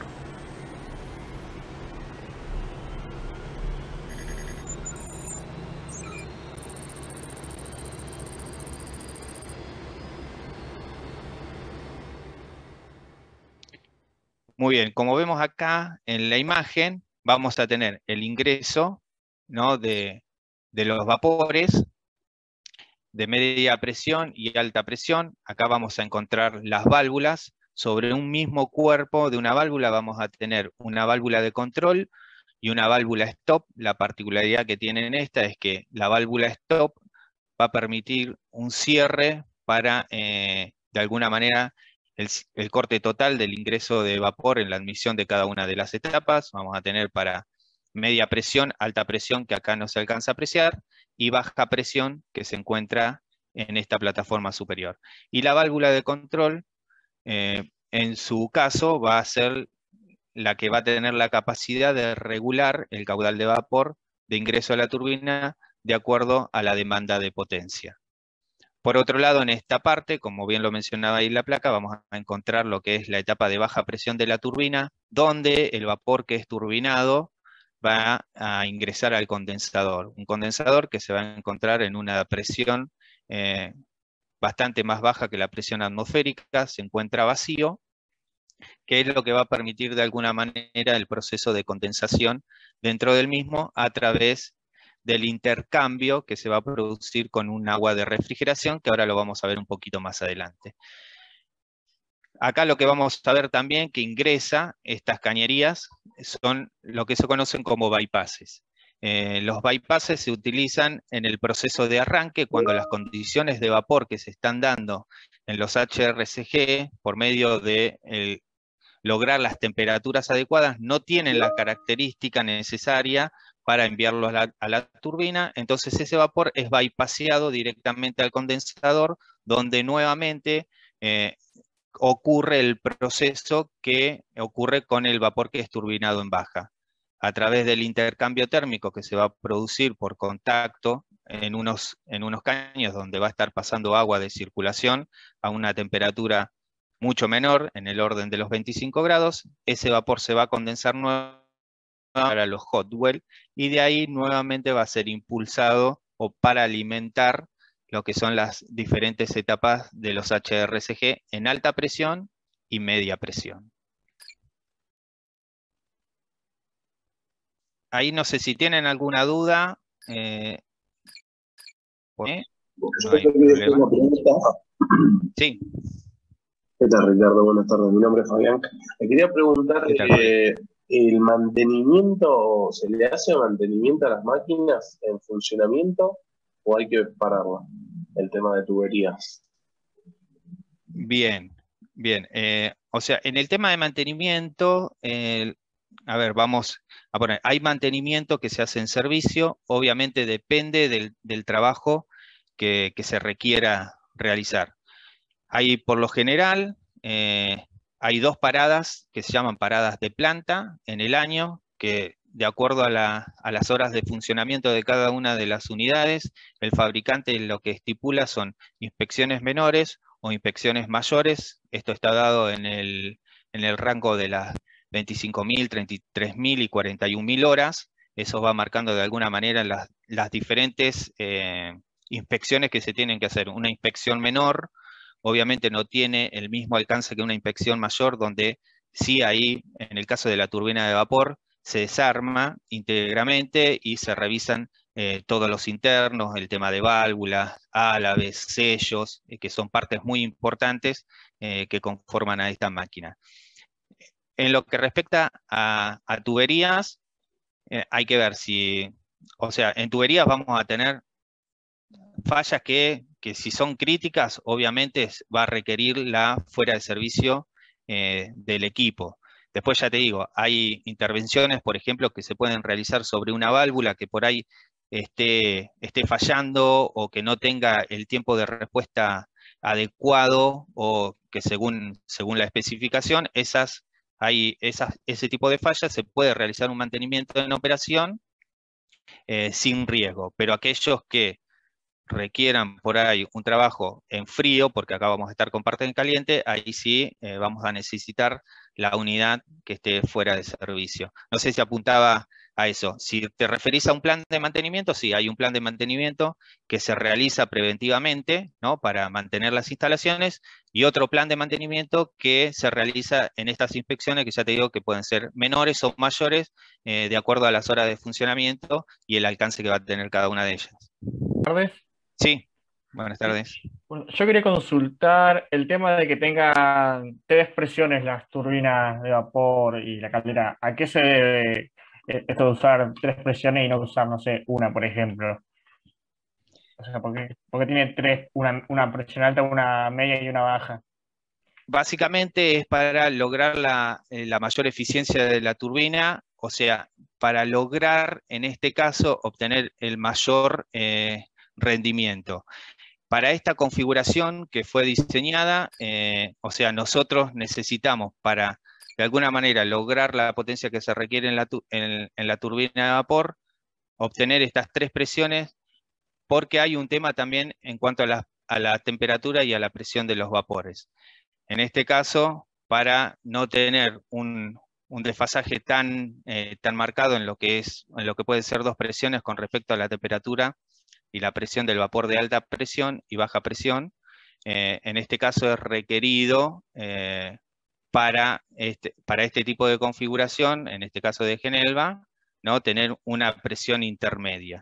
Muy bien, como vemos acá en la imagen, vamos a tener el ingreso, ¿no?, de los vapores de media presión y alta presión. Acá vamos a encontrar las válvulas. Sobre un mismo cuerpo de una válvula vamos a tener una válvula de control y una válvula stop. La particularidad que tienen esta es que la válvula stop va a permitir un cierre para, de alguna manera, el corte total del ingreso de vapor en la admisión de cada una de las etapas. Vamos a tener para media presión, alta presión, que acá no se alcanza a apreciar, y baja presión, que se encuentra en esta plataforma superior. Y la válvula de control, en su caso, va a ser la que va a tener la capacidad de regular el caudal de vapor de ingreso a la turbina de acuerdo a la demanda de potencia. Por otro lado, en esta parte, como bien lo mencionaba ahí la placa, vamos a encontrar lo que es la etapa de baja presión de la turbina, donde el vapor que es turbinado va a ingresar al condensador. Un condensador que se va a encontrar en una presión bastante más baja que la presión atmosférica, se encuentra vacío, que es lo que va a permitir de alguna manera el proceso de condensación dentro del mismo a través del intercambio que se va a producir con un agua de refrigeración, que ahora lo vamos a ver un poquito más adelante. Acá lo que vamos a ver también que ingresa estas cañerías son lo que se conocen como bypasses. Los bypasses se utilizan en el proceso de arranque cuando las condiciones de vapor que se están dando en los HRSG por medio de lograr las temperaturas adecuadas no tienen la característica necesaria para enviarlo a la turbina. Entonces ese vapor es bypaseado directamente al condensador, donde nuevamente ocurre el proceso que ocurre con el vapor que es turbinado en baja. A través del intercambio térmico que se va a producir por contacto en unos caños donde va a estar pasando agua de circulación a una temperatura mucho menor, en el orden de los 25 grados, ese vapor se va a condensar nuevamente para los hot well, y de ahí nuevamente va a ser impulsado o para alimentar lo que son las diferentes etapas de los HRSG en alta presión y media presión. Ahí no sé si tienen alguna duda. No hay problema. Sí. ¿Qué tal, Ricardo? Buenas tardes, mi nombre es Fabián. Le quería preguntar, ¿el mantenimiento, se le hace mantenimiento a las máquinas en funcionamiento o hay que pararla? El tema de tuberías. Bien, bien. O sea, en el tema de mantenimiento, a ver, vamos a poner, hay mantenimiento que se hace en servicio, obviamente depende del trabajo que se requiera realizar. Hay, por lo general, hay 2 paradas que se llaman paradas de planta en el año, que de acuerdo a las horas de funcionamiento de cada una de las unidades, el fabricante lo que estipula son inspecciones menores o inspecciones mayores. Esto está dado en el rango de las 25.000, 33.000 y 41.000 horas. Eso va marcando de alguna manera las diferentes inspecciones que se tienen que hacer. Una inspección menor obviamente no tiene el mismo alcance que una inspección mayor, donde sí ahí, en el caso de la turbina de vapor, se desarma íntegramente y se revisan todos los internos, el tema de válvulas, álabes, sellos, que son partes muy importantes que conforman a esta máquina. En lo que respecta a tuberías, hay que ver si, o sea, en tuberías vamos a tener fallas que si son críticas, obviamente va a requerir la fuera de servicio del equipo. Después ya te digo, hay intervenciones, por ejemplo, que se pueden realizar sobre una válvula que por ahí esté fallando o que no tenga el tiempo de respuesta adecuado o que según la especificación, ese tipo de fallas se puede realizar un mantenimiento en operación sin riesgo, pero aquellos que requieran por ahí un trabajo en frío, porque acá vamos a estar con parte en caliente, ahí sí vamos a necesitar la unidad que esté fuera de servicio. No sé si apuntaba a eso. Si te referís a un plan de mantenimiento, sí, hay un plan de mantenimiento que se realiza preventivamente, ¿no?, para mantener las instalaciones, y otro plan de mantenimiento que se realiza en estas inspecciones, que ya te digo que pueden ser menores o mayores, de acuerdo a las horas de funcionamiento y el alcance que va a tener cada una de ellas. Buenas tardes. Sí, buenas tardes. Bueno, yo quería consultar el tema de que tengan 3 presiones las turbinas de vapor y la caldera. ¿A qué se debe esto de usar 3 presiones y no usar, no sé, una, por ejemplo? O sea, ¿por qué tiene 3, una presión alta, una media y una baja? Básicamente es para lograr la mayor eficiencia de la turbina, o sea, para lograr, en este caso, obtener el mayor rendimiento. Para esta configuración que fue diseñada, o sea, nosotros necesitamos para, de alguna manera, lograr la potencia que se requiere en la turbina de vapor, obtener estas 3 presiones, porque hay un tema también en cuanto a la temperatura y a la presión de los vapores. En este caso, para no tener un desfasaje tan marcado en lo que pueden ser 2 presiones con respecto a la temperatura y la presión del vapor de alta presión y baja presión, en este caso es requerido para este tipo de configuración, en este caso de Genelva, ¿no?, tener una presión intermedia.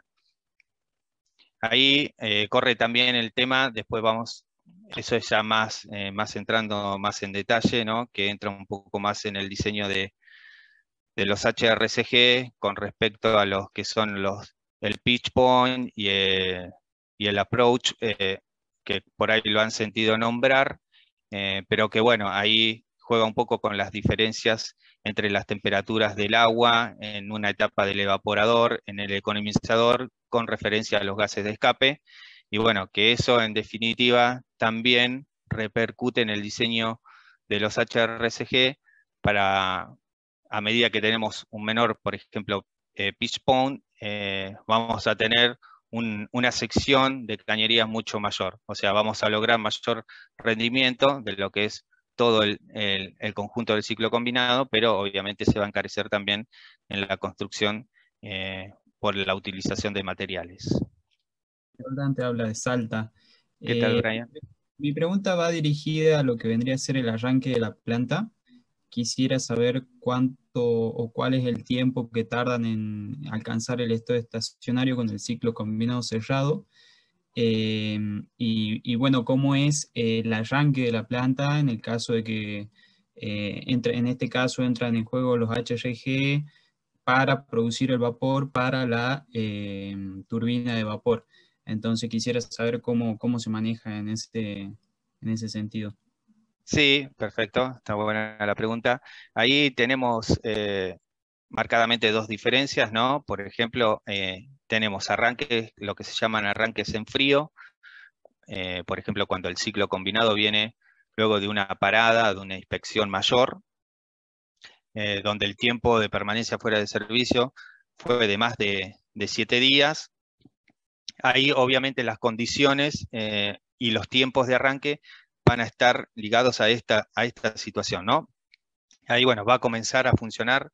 Ahí corre también el tema, después vamos, eso es ya más entrando más en detalle, ¿no?, que entra un poco más en el diseño de los HRSG con respecto a los que son el pitch point y el approach, que por ahí lo han sentido nombrar, pero que bueno, ahí juega un poco con las diferencias entre las temperaturas del agua en una etapa del evaporador, en el economizador, con referencia a los gases de escape, y bueno, que eso en definitiva también repercute en el diseño de los HRSG a medida que tenemos un menor, por ejemplo, pitch point, vamos a tener una sección de cañerías mucho mayor. O sea, vamos a lograr mayor rendimiento de lo que es todo el conjunto del ciclo combinado, pero obviamente se va a encarecer también en la construcción por la utilización de materiales. Dante habla de Salta. ¿Qué tal, Brian? Mi pregunta va dirigida a lo que vendría a ser el arranque de la planta. Quisiera saber cuánto o cuál es el tiempo que tardan en alcanzar el estado estacionario con el ciclo combinado cerrado. Y bueno, cómo es el arranque de la planta en el caso de que en este caso entran en juego los HRG para producir el vapor para la turbina de vapor. Entonces quisiera saber cómo se maneja en ese sentido. Sí, perfecto, está buena la pregunta. Ahí tenemos marcadamente dos diferencias, ¿no? Por ejemplo, tenemos arranques, lo que se llaman arranques en frío, por ejemplo, cuando el ciclo combinado viene luego de una parada, de una inspección mayor, donde el tiempo de permanencia fuera de servicio fue de más de 7 días. Ahí obviamente las condiciones y los tiempos de arranque van a estar ligados a esta situación, ¿no? Ahí, bueno, va a comenzar a funcionar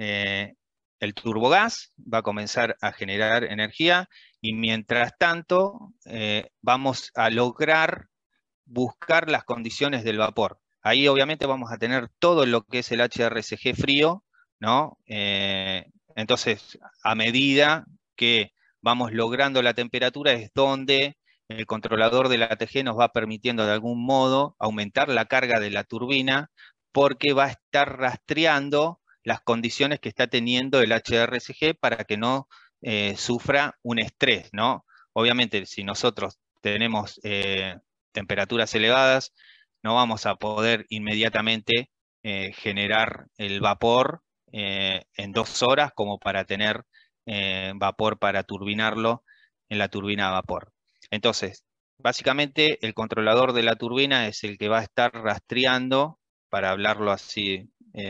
el turbogás, va a comenzar a generar energía y mientras tanto vamos a lograr buscar las condiciones del vapor. Ahí obviamente vamos a tener todo lo que es el HRSG frío, ¿no? Entonces, a medida que vamos logrando la temperatura es donde el controlador del ATG nos va permitiendo de algún modo aumentar la carga de la turbina porque va a estar rastreando las condiciones que está teniendo el HRSG para que no sufra un estrés, ¿no? Obviamente, si nosotros tenemos temperaturas elevadas, no vamos a poder inmediatamente generar el vapor en 2 horas como para tener vapor para turbinarlo en la turbina a vapor. Entonces, básicamente el controlador de la turbina es el que va a estar rastreando, para hablarlo así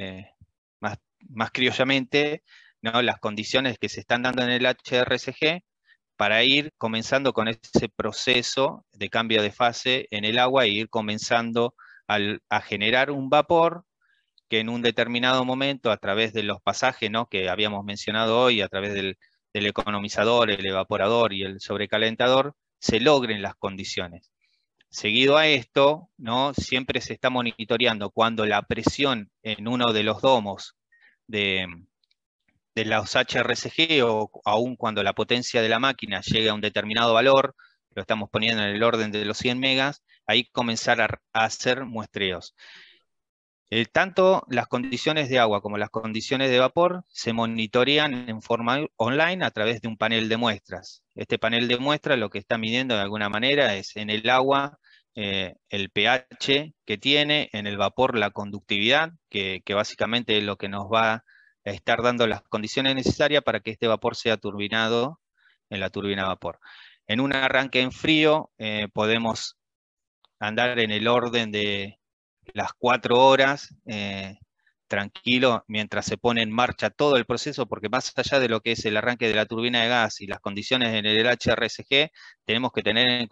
más criollamente, ¿no? Las condiciones que se están dando en el HRSG para ir comenzando con ese proceso de cambio de fase en el agua e ir comenzando a generar un vapor que en un determinado momento, a través de los pasajes, ¿no?, que habíamos mencionado hoy, a través del economizador, el evaporador y el sobrecalentador, se logren las condiciones. Seguido a esto, ¿no?, siempre se está monitoreando cuando la presión en uno de los domos de los HRSG o aún cuando la potencia de la máquina llegue a un determinado valor, lo estamos poniendo en el orden de los 100 megas, ahí comenzar a hacer muestreos. Tanto las condiciones de agua como las condiciones de vapor se monitorean en forma online a través de un panel de muestras. Este panel de muestras lo que está midiendo de alguna manera es en el agua el pH que tiene, en el vapor la conductividad, que básicamente es lo que nos va a estar dando las condiciones necesarias para que este vapor sea turbinado en la turbina a vapor. En un arranque en frío podemos andar en el orden de las 4 horas, tranquilo, mientras se pone en marcha todo el proceso, porque más allá de lo que es el arranque de la turbina de gas y las condiciones en el HRSG, tenemos que tener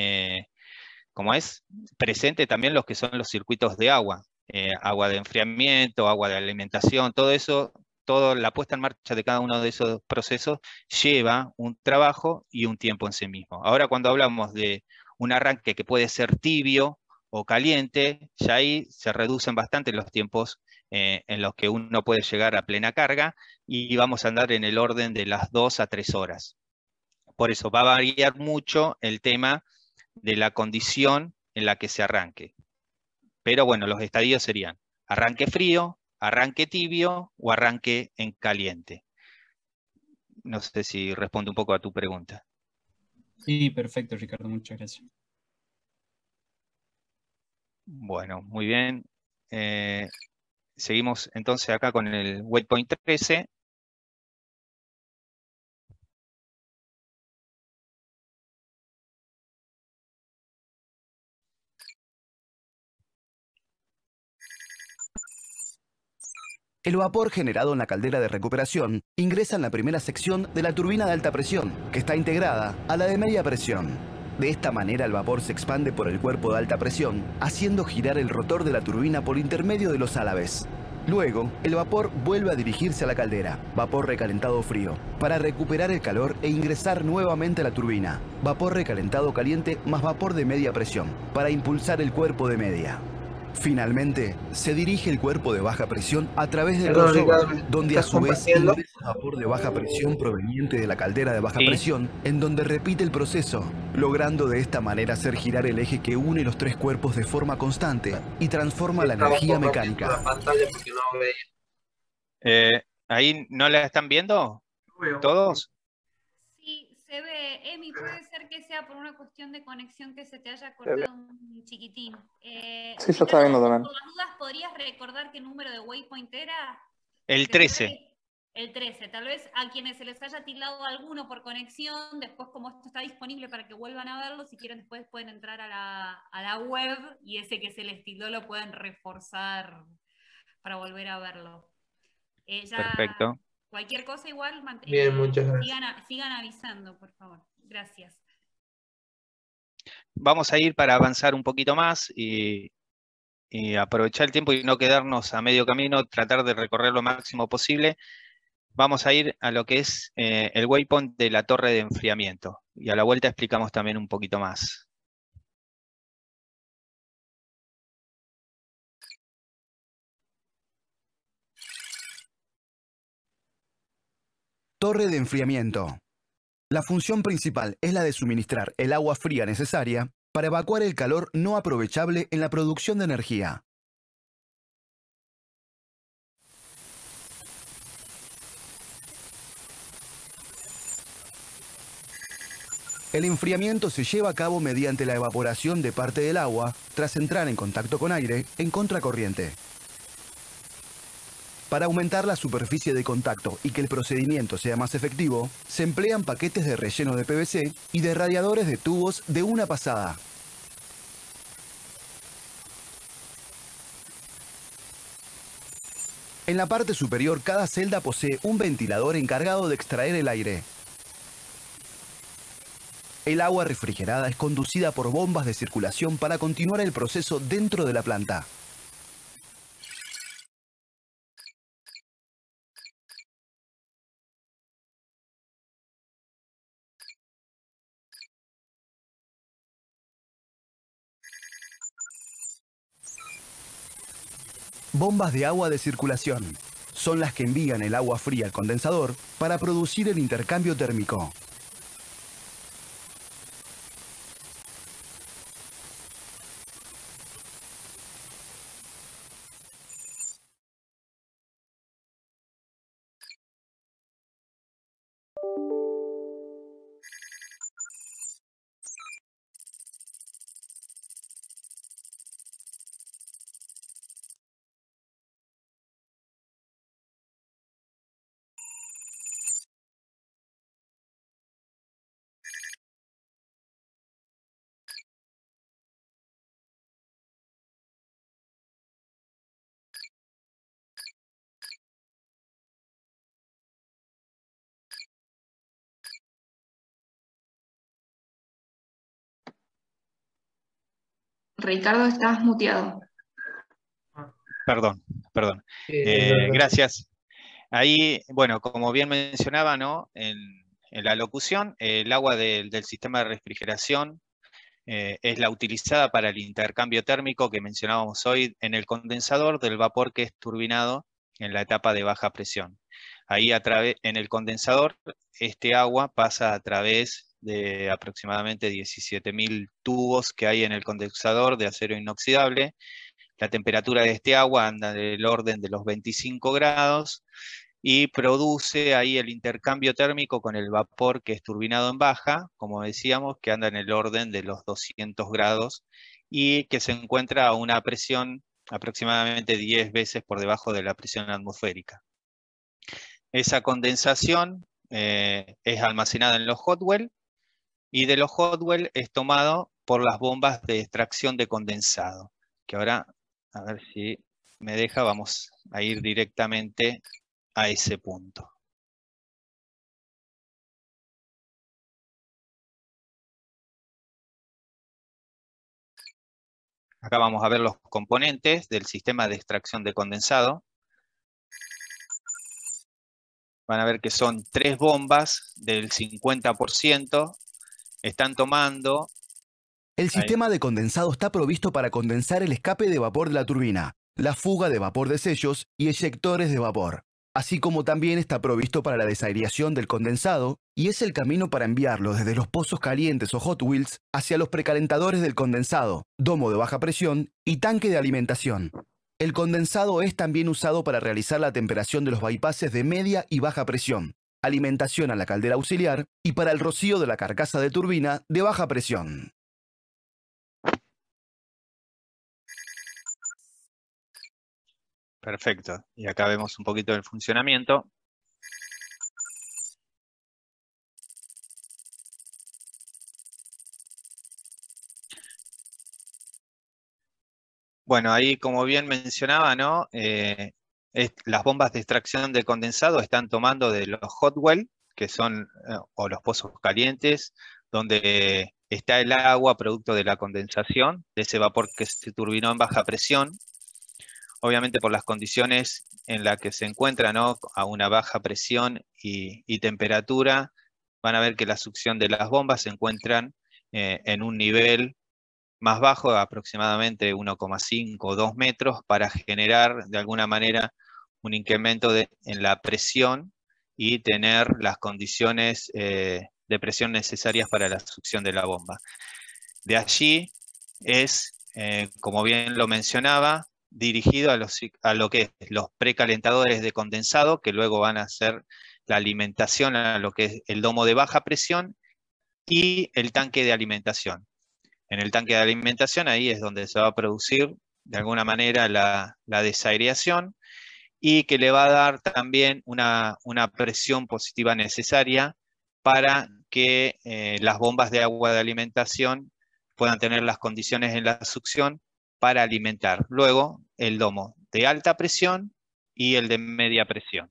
como es presente también los que son los circuitos de agua, agua de enfriamiento, agua de alimentación, todo eso, toda la puesta en marcha de cada uno de esos procesos lleva un trabajo y un tiempo en sí mismo. Ahora cuando hablamos de un arranque que puede ser tibio o caliente, ya ahí se reducen bastante los tiempos en los que uno puede llegar a plena carga y vamos a andar en el orden de las 2 a 3 horas. Por eso va a variar mucho el tema de la condición en la que se arranque. Pero bueno, los estadios serían arranque frío, arranque tibio o arranque en caliente. No sé si responde un poco a tu pregunta. Sí, perfecto, Ricardo, muchas gracias. Bueno, muy bien. Seguimos entonces acá con el waypoint 13. El vapor generado en la caldera de recuperación ingresa en la primera sección de la turbina de alta presión, que está integrada a la de media presión. De esta manera el vapor se expande por el cuerpo de alta presión, haciendo girar el rotor de la turbina por intermedio de los álabes. Luego, el vapor vuelve a dirigirse a la caldera, vapor recalentado frío, para recuperar el calor e ingresar nuevamente a la turbina, vapor recalentado caliente más vapor de media presión, para impulsar el cuerpo de media. Finalmente, se dirige el cuerpo de baja presión a través del crossover, donde a su vez ingresa vapor de baja presión proveniente de la caldera de baja presión, en donde repite el proceso, logrando de esta manera hacer girar el eje que une los tres cuerpos de forma constante y transforma la energía mecánica. ¿Ahí no la están viendo? ¿Todos? Sí, se ve. Emi, puede ser que sea por una cuestión de conexión que se te haya cortado un chiquitín. Sí, yo estaba viendo también. Por las dudas, ¿podrías recordar qué número de waypoint era? El 13. El 13. Tal vez a quienes se les haya tildado alguno por conexión, después como esto está disponible para que vuelvan a verlo, si quieren después pueden entrar a la web y ese que se les tildó lo pueden reforzar para volver a verlo. Perfecto. Cualquier cosa igual, bien, muchas gracias. Sigan avisando, por favor. Gracias. Vamos a ir para avanzar un poquito más y aprovechar el tiempo y no quedarnos a medio camino, tratar de recorrer lo máximo posible. Vamos a ir a lo que es el waypoint de la torre de enfriamiento. Y a la vuelta explicamos también un poquito más. Torre de enfriamiento. La función principal es la de suministrar el agua fría necesaria para evacuar el calor no aprovechable en la producción de energía. El enfriamiento se lleva a cabo mediante la evaporación de parte del agua tras entrar en contacto con aire en contracorriente. Para aumentar la superficie de contacto y que el procedimiento sea más efectivo, se emplean paquetes de relleno de PVC y de radiadores de tubos de una pasada. En la parte superior, cada celda posee un ventilador encargado de extraer el aire. El agua refrigerada es conducida por bombas de circulación para continuar el proceso dentro de la planta. Bombas de agua de circulación. Son las que envían el agua fría al condensador para producir el intercambio térmico. Ricardo, estás muteado. Perdón. Gracias. Ahí, bueno, como bien mencionaba, ¿no? En la locución, el agua del sistema de refrigeración es la utilizada para el intercambio térmico que mencionábamos hoy en el condensador del vapor que es turbinado en la etapa de baja presión. Ahí en el condensador, este agua pasa a través de aproximadamente 17.000 tubos que hay en el condensador de acero inoxidable. La temperatura de este agua anda del orden de los 25 grados y produce ahí el intercambio térmico con el vapor que es turbinado en baja, como decíamos, que anda en el orden de los 200 grados y que se encuentra a una presión aproximadamente 10 veces por debajo de la presión atmosférica. Esa condensación es almacenada en los hot well y de los hot well es tomado por las bombas de extracción de condensado, que ahora, a ver si me deja, vamos a ir directamente a ese punto. Acá vamos a ver los componentes del sistema de extracción de condensado. Van a ver que son 3 bombas del 50%. Están tomando... El sistema de condensado está provisto para condensar el escape de vapor de la turbina, la fuga de vapor de sellos y eyectores de vapor, así como también está provisto para la desaireación del condensado y es el camino para enviarlo desde los pozos calientes o Hot Wheels hacia los precalentadores del condensado, domo de baja presión y tanque de alimentación. El condensado es también usado para realizar la temperación de los bypasses de media y baja presión, alimentación a la caldera auxiliar y para el rocío de la carcasa de turbina de baja presión. Perfecto. Y acá vemos un poquito del funcionamiento. Bueno, ahí como bien mencionaba, ¿no? Las bombas de extracción de condensado están tomando de los hot well, que son, o los pozos calientes, donde está el agua producto de la condensación, de ese vapor que se turbinó en baja presión. Obviamente por las condiciones en las que se encuentra, ¿no? A una baja presión y temperatura, van a ver que la succión de las bombas se encuentran en un nivel más bajo, aproximadamente 1,5 o 2 metros, para generar de alguna manera un incremento en la presión y tener las condiciones de presión necesarias para la succión de la bomba. De allí es, como bien lo mencionaba, dirigido a lo que es los precalentadores de condensado, que luego van a hacer la alimentación a lo que es el domo de baja presión y el tanque de alimentación. En el tanque de alimentación ahí es donde se va a producir de alguna manera la desaireación y que le va a dar también una presión positiva necesaria para que las bombas de agua de alimentación puedan tener las condiciones en la succión para alimentar luego el domo de alta presión y el de media presión.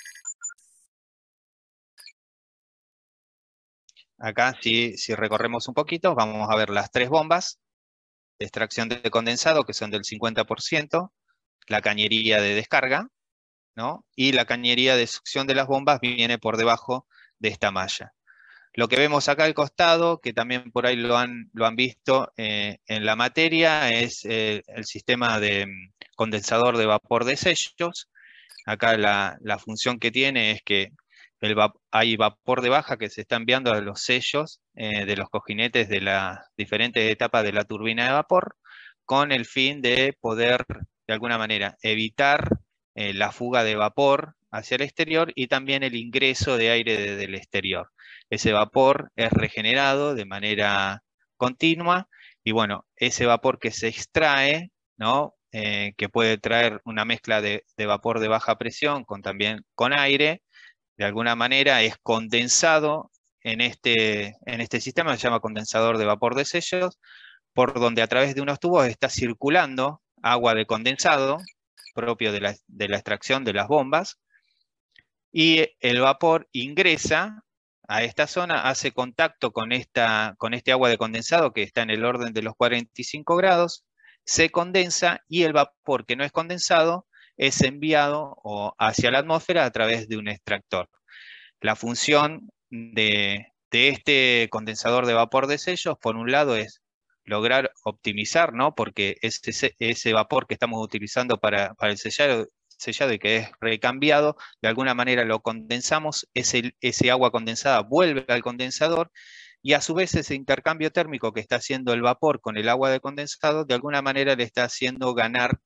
Acá, si recorremos un poquito, vamos a ver las 3 bombas de extracción de condensado, que son del 50%, la cañería de descarga, ¿no? Y la cañería de succión de las bombas viene por debajo de esta malla. Lo que vemos acá al costado, que también por ahí lo han visto en la materia, es el sistema de condensador de vapor de sellos. Acá la función que tiene es que hay vapor de baja que se está enviando a los sellos de los cojinetes de las diferentes etapas de la turbina de vapor, con el fin de poder, de alguna manera, evitar la fuga de vapor hacia el exterior y también el ingreso de aire desde el exterior. Ese vapor es regenerado de manera continua y bueno, ese vapor que se extrae, ¿no? Que puede traer una mezcla de vapor de baja presión también con aire, de alguna manera es condensado en este sistema, se llama condensador de vapor de sellos, por donde a través de unos tubos está circulando agua de condensado, propio de la extracción de las bombas, y el vapor ingresa a esta zona, hace contacto con este agua de condensado que está en el orden de los 45 grados, se condensa y el vapor que no es condensado es enviado hacia la atmósfera a través de un extractor. La función de este condensador de vapor de sellos, por un lado, es lograr optimizar, ¿no? Porque ese vapor que estamos utilizando para el sellado y que es recambiado, de alguna manera lo condensamos, ese agua condensada vuelve al condensador y a su vez ese intercambio térmico que está haciendo el vapor con el agua de condensado, de alguna manera le está haciendo ganar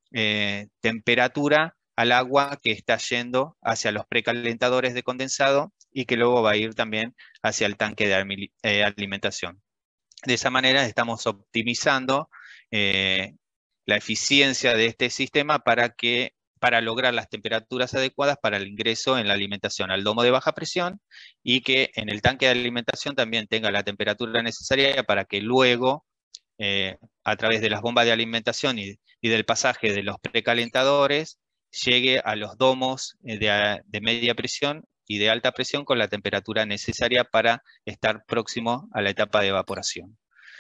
temperatura al agua que está yendo hacia los precalentadores de condensado y que luego va a ir también hacia el tanque de alimentación. De esa manera estamos optimizando la eficiencia de este sistema para lograr las temperaturas adecuadas para el ingreso en la alimentación al domo de baja presión y que en el tanque de alimentación también tenga la temperatura necesaria para que luego a través de las bombas de alimentación y del pasaje de los precalentadores, llegue a los domos de media presión y de alta presión con la temperatura necesaria para estar próximo a la etapa de evaporación.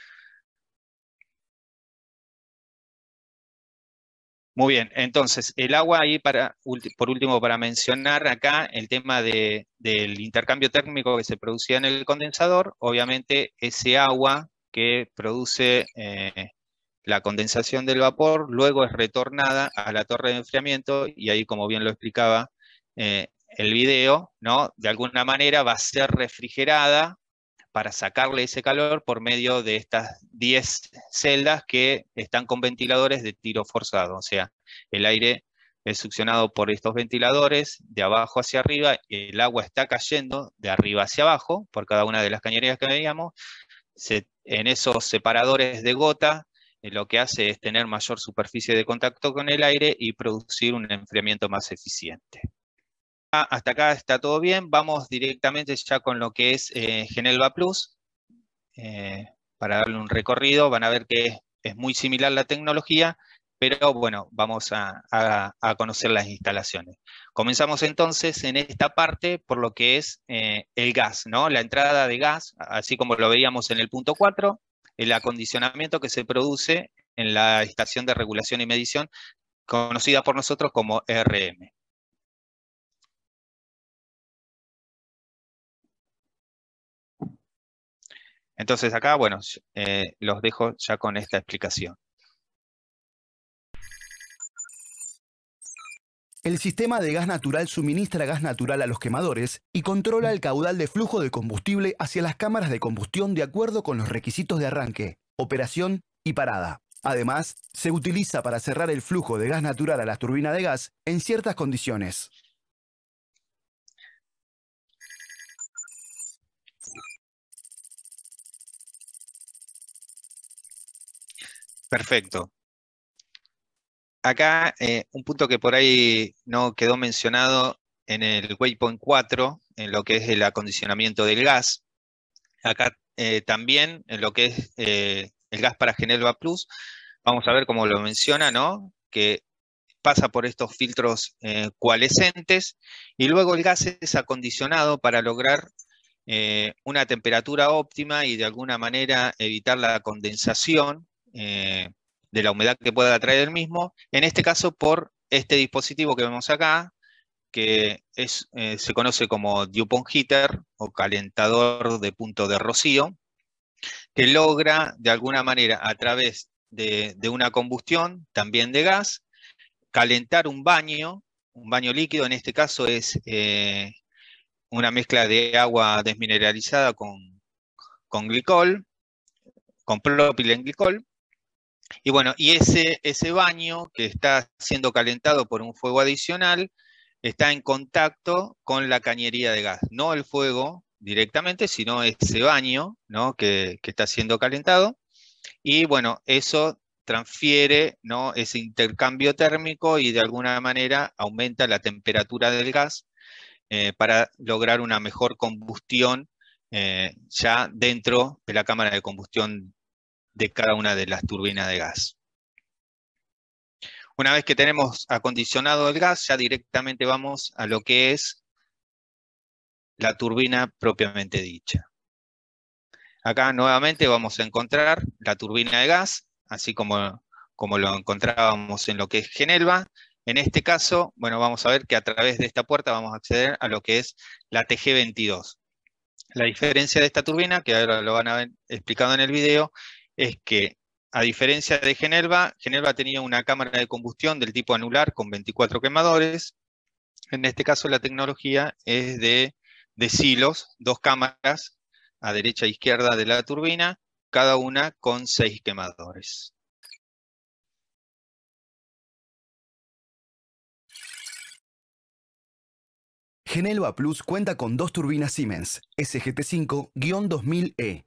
Muy bien, entonces el agua ahí, por último, para mencionar acá el tema del intercambio térmico que se producía en el condensador. Obviamente ese agua que produce la condensación del vapor luego es retornada a la torre de enfriamiento y ahí, como bien lo explicaba el video, ¿no? De alguna manera va a ser refrigerada para sacarle ese calor por medio de estas 10 celdas que están con ventiladores de tiro forzado. O sea, el aire es succionado por estos ventiladores de abajo hacia arriba, el agua está cayendo de arriba hacia abajo por cada una de las cañerías que veíamos. En esos separadores de gota, lo que hace es tener mayor superficie de contacto con el aire y producir un enfriamiento más eficiente. Hasta acá está todo bien. Vamos directamente ya con lo que es Genelva Plus. Para darle un recorrido, van a ver que es muy similar la tecnología, pero bueno, vamos a conocer las instalaciones. Comenzamos entonces en esta parte por lo que es el gas, ¿no? La entrada de gas, así como lo veíamos en el punto 4, el acondicionamiento que se produce en la estación de regulación y medición, conocida por nosotros como ERM. Entonces acá, bueno, los dejo ya con esta explicación. El sistema de gas natural suministra gas natural a los quemadores y controla el caudal de flujo de combustible hacia las cámaras de combustión de acuerdo con los requisitos de arranque, operación y parada. Además, se utiliza para cerrar el flujo de gas natural a la turbina de gas en ciertas condiciones. Perfecto. Acá un punto que por ahí no quedó mencionado en el Waypoint 4, en lo que es el acondicionamiento del gas. Acá también en lo que es el gas para Genelva Plus, vamos a ver cómo lo menciona, ¿no? Que pasa por estos filtros coalescentes y luego el gas es acondicionado para lograr una temperatura óptima y de alguna manera evitar la condensación de la humedad que pueda atraer el mismo, en este caso por este dispositivo que vemos acá, que se conoce como dew point heater o calentador de punto de rocío, que logra de alguna manera a través de una combustión, también de gas, calentar un baño líquido, en este caso es una mezcla de agua desmineralizada con glicol, con propilenglicol. Y bueno, y ese baño que está siendo calentado por un fuego adicional está en contacto con la cañería de gas. No el fuego directamente, sino ese baño, ¿no? que está siendo calentado. Y bueno, eso transfiere, ¿no? ese intercambio térmico y de alguna manera aumenta la temperatura del gas para lograr una mejor combustión ya dentro de la cámara de combustión de cada una de las turbinas de gas. Una vez que tenemos acondicionado el gas, ya directamente vamos a lo que es la turbina propiamente dicha. Acá nuevamente vamos a encontrar la turbina de gas, así como lo encontrábamos en lo que es Genelva. En este caso, bueno, vamos a ver que a través de esta puerta vamos a acceder a lo que es la TG22. La diferencia de esta turbina, que ahora lo van a ver explicado en el video, es que, a diferencia de Genelva, Genelva tenía una cámara de combustión del tipo anular con 24 quemadores. En este caso la tecnología es de silos, 2 cámaras a derecha e izquierda de la turbina, cada una con 6 quemadores. Genelva Plus cuenta con 2 turbinas Siemens SGT5-2000E.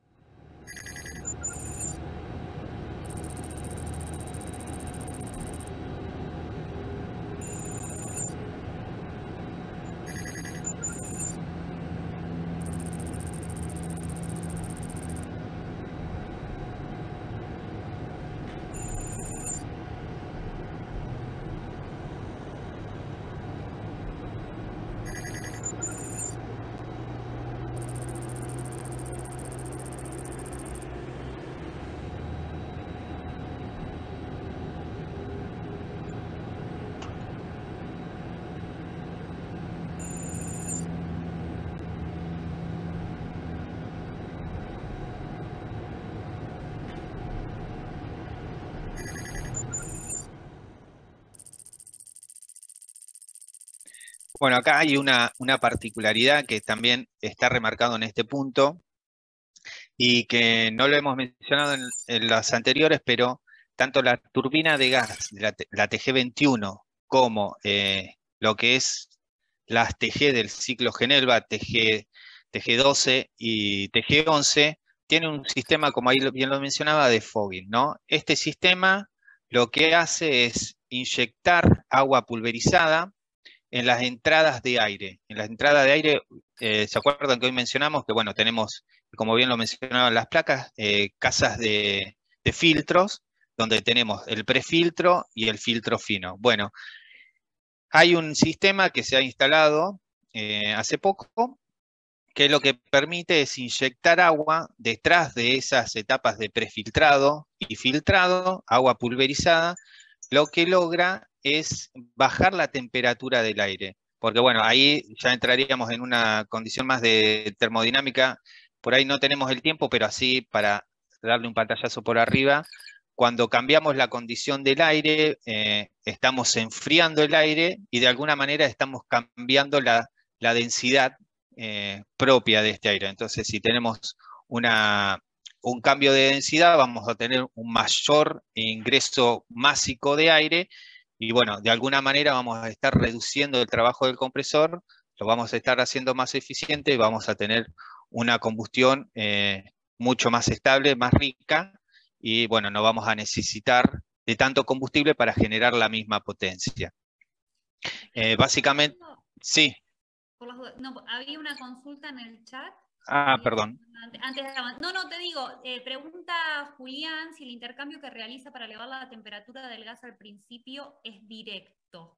Bueno, acá hay una particularidad que también está remarcado en este punto y que no lo hemos mencionado en las anteriores, pero tanto la turbina de gas, la TG21, como lo que es las TG del ciclo Genelva, TG12 y TG11, tiene un sistema, como ahí bien lo mencionaba, de fogging, ¿no? Este sistema lo que hace es inyectar agua pulverizada en las entradas de aire. En las entradas de aire, ¿se acuerdan que hoy mencionamos que, bueno, tenemos, como bien lo mencionaban las placas, casas de filtros, donde tenemos el prefiltro y el filtro fino? Bueno, hay un sistema que se ha instalado hace poco, que lo que permite es inyectar agua detrás de esas etapas de prefiltrado y filtrado, agua pulverizada. Lo que logra es bajar la temperatura del aire, porque bueno, ahí ya entraríamos en una condición más de termodinámica. Por ahí no tenemos el tiempo, pero así para darle un pantallazo por arriba, cuando cambiamos la condición del aire, estamos enfriando el aire y de alguna manera estamos cambiando la densidad propia de este aire. Entonces, si tenemos un cambio de densidad, vamos a tener un mayor ingreso másico de aire y bueno, de alguna manera vamos a estar reduciendo el trabajo del compresor, lo vamos a estar haciendo más eficiente y vamos a tener una combustión mucho más estable, más rica y bueno, no vamos a necesitar de tanto combustible para generar la misma potencia. Básicamente, sí. No, había una consulta en el chat. Perdón. No, te digo, pregunta Julián si el intercambio que realiza para elevar la temperatura del gas al principio es directo.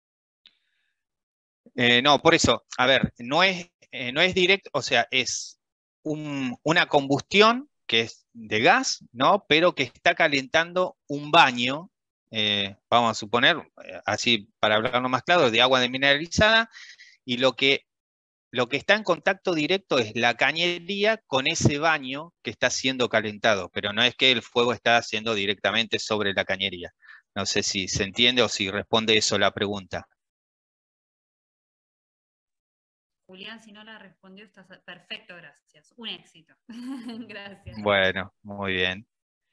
No, por eso, a ver, no es directo, o sea, es una combustión que es de gas, ¿no? Pero que está calentando un baño, vamos a suponer, así para hablarlo más claro, de agua demineralizada, y lo que está en contacto directo es la cañería con ese baño que está siendo calentado, pero no es que el fuego está haciendo directamente sobre la cañería. No sé si se entiende o si responde eso la pregunta. Julián, si no la respondió, está perfecto, gracias. Un éxito. Gracias. Bueno, muy bien.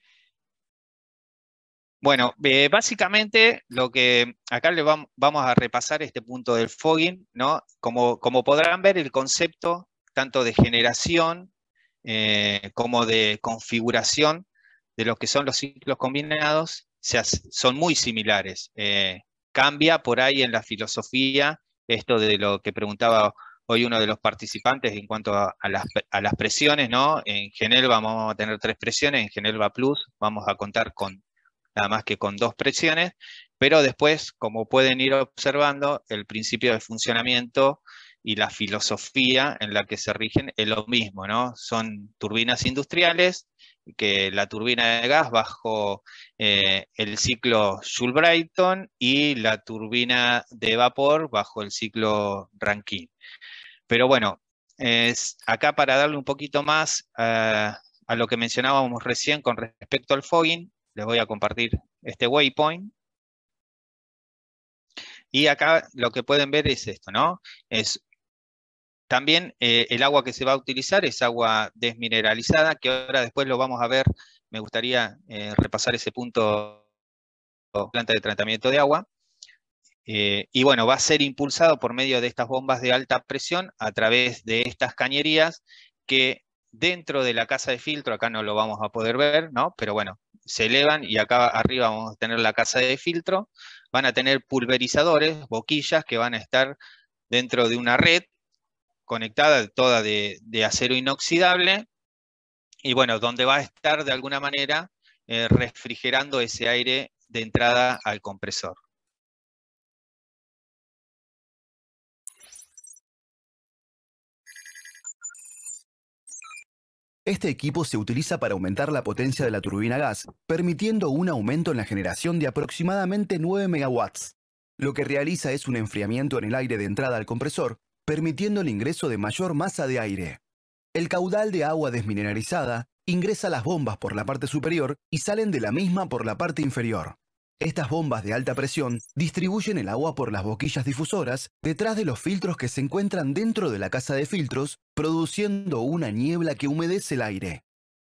Bueno, básicamente lo que acá vamos a repasar este punto del fogging, ¿no? Como podrán ver, el concepto tanto de generación como de configuración de lo que son los ciclos combinados son muy similares. Cambia por ahí en la filosofía esto de lo que preguntaba hoy uno de los participantes en cuanto a las presiones, ¿no? En Genelva vamos a tener 3 presiones, en Genelva Plus vamos a contar con nada más que con 2 presiones, pero después, como pueden ir observando, el principio de funcionamiento y la filosofía en la que se rigen es lo mismo, ¿no? Son turbinas industriales, que la turbina de gas bajo el ciclo Joule-Brayton y la turbina de vapor bajo el ciclo Rankine. Pero bueno, acá para darle un poquito más a lo que mencionábamos recién con respecto al fogging, les voy a compartir este waypoint. Y acá lo que pueden ver es esto, ¿no? También el agua que se va a utilizar es agua desmineralizada, que ahora después lo vamos a ver. Me gustaría repasar ese punto, planta de tratamiento de agua. Y bueno, va a ser impulsado por medio de estas bombas de alta presión a través de estas cañerías que dentro de la casa de filtro, acá no lo vamos a poder ver, ¿no? Pero bueno, se elevan y acá arriba vamos a tener la casa de filtro, van a tener pulverizadores, boquillas que van a estar dentro de una red conectada toda de acero inoxidable y bueno, donde va a estar de alguna manera refrigerando ese aire de entrada al compresor. Este equipo se utiliza para aumentar la potencia de la turbina gas, permitiendo un aumento en la generación de aproximadamente 9 megawatts. Lo que realiza es un enfriamiento en el aire de entrada al compresor, permitiendo el ingreso de mayor masa de aire. El caudal de agua desmineralizada ingresa a las bombas por la parte superior y salen de la misma por la parte inferior. Estas bombas de alta presión distribuyen el agua por las boquillas difusoras detrás de los filtros que se encuentran dentro de la casa de filtros, produciendo una niebla que humedece el aire.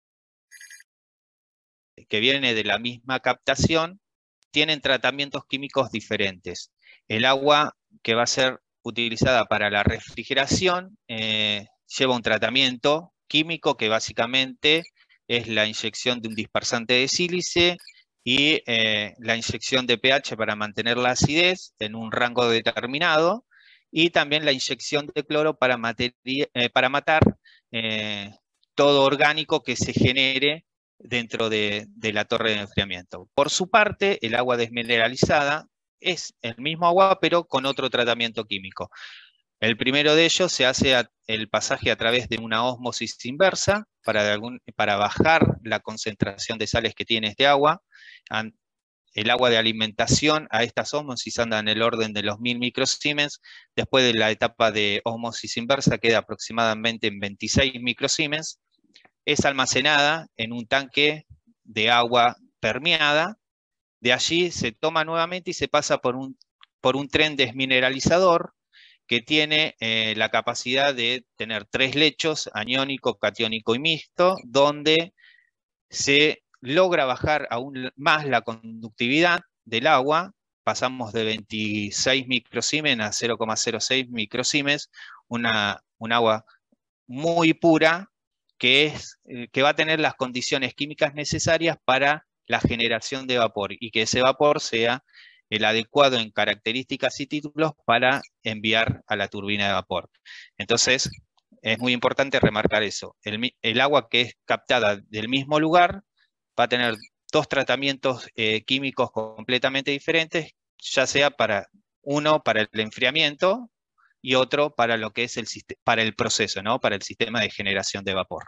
Que viene de la misma captación, tienen tratamientos químicos diferentes. El agua que va a ser utilizada para la refrigeración lleva un tratamiento químico que básicamente es la inyección de un dispersante de sílice y la inyección de pH para mantener la acidez en un rango determinado, y también la inyección de cloro para matar todo orgánico que se genere dentro de la torre de enfriamiento. Por su parte, el agua desmineralizada es el mismo agua, pero con otro tratamiento químico. El primero de ellos se hace el pasaje a través de una ósmosis inversa para bajar la concentración de sales que tiene este agua. El agua de alimentación a estas ósmosis anda en el orden de los 1000 microsiemens. Después de la etapa de ósmosis inversa queda aproximadamente en 26 microsiemens. Es almacenada en un tanque de agua permeada. De allí se toma nuevamente y se pasa por un tren desmineralizador que tiene la capacidad de tener 3 lechos, aniónico, catiónico y mixto, donde se logra bajar aún más la conductividad del agua. Pasamos de 26 microsiemens a 0,06 microsiemens, un agua muy pura que va a tener las condiciones químicas necesarias para la generación de vapor, y que ese vapor sea el adecuado en características y títulos para enviar a la turbina de vapor. Entonces, es muy importante remarcar eso. El agua que es captada del mismo lugar va a tener 2 tratamientos químicos completamente diferentes, ya sea uno para el enfriamiento y otro para lo que es para el proceso, ¿no? Para el sistema de generación de vapor.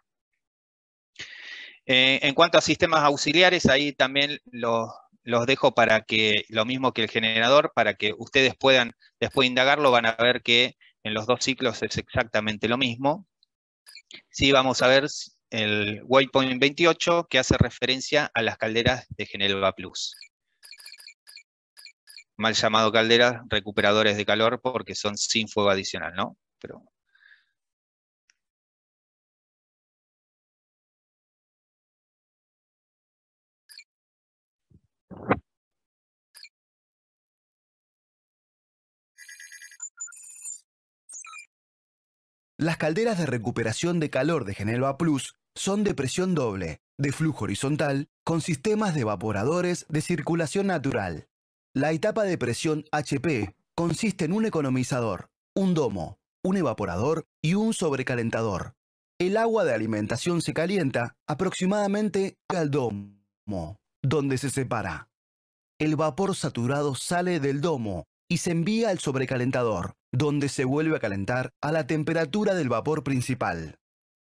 En cuanto a sistemas auxiliares, ahí también los dejo para que, lo mismo que el generador, para que ustedes puedan después indagarlo. Van a ver que en los 2 ciclos es exactamente lo mismo. Sí, vamos a ver el waypoint 28, que hace referencia a las calderas de Genelva Plus. Mal llamado calderas recuperadores de calor porque son sin fuego adicional, ¿no? Pero... Las calderas de recuperación de calor de Genelva Plus son de presión doble, de flujo horizontal, con sistemas de evaporadores de circulación natural. La etapa de presión HP consiste en un economizador, un domo, un evaporador y un sobrecalentador. El agua de alimentación se calienta aproximadamente al domo, donde se separa. El vapor saturado sale del domo y se envía al sobrecalentador, donde se vuelve a calentar a la temperatura del vapor principal.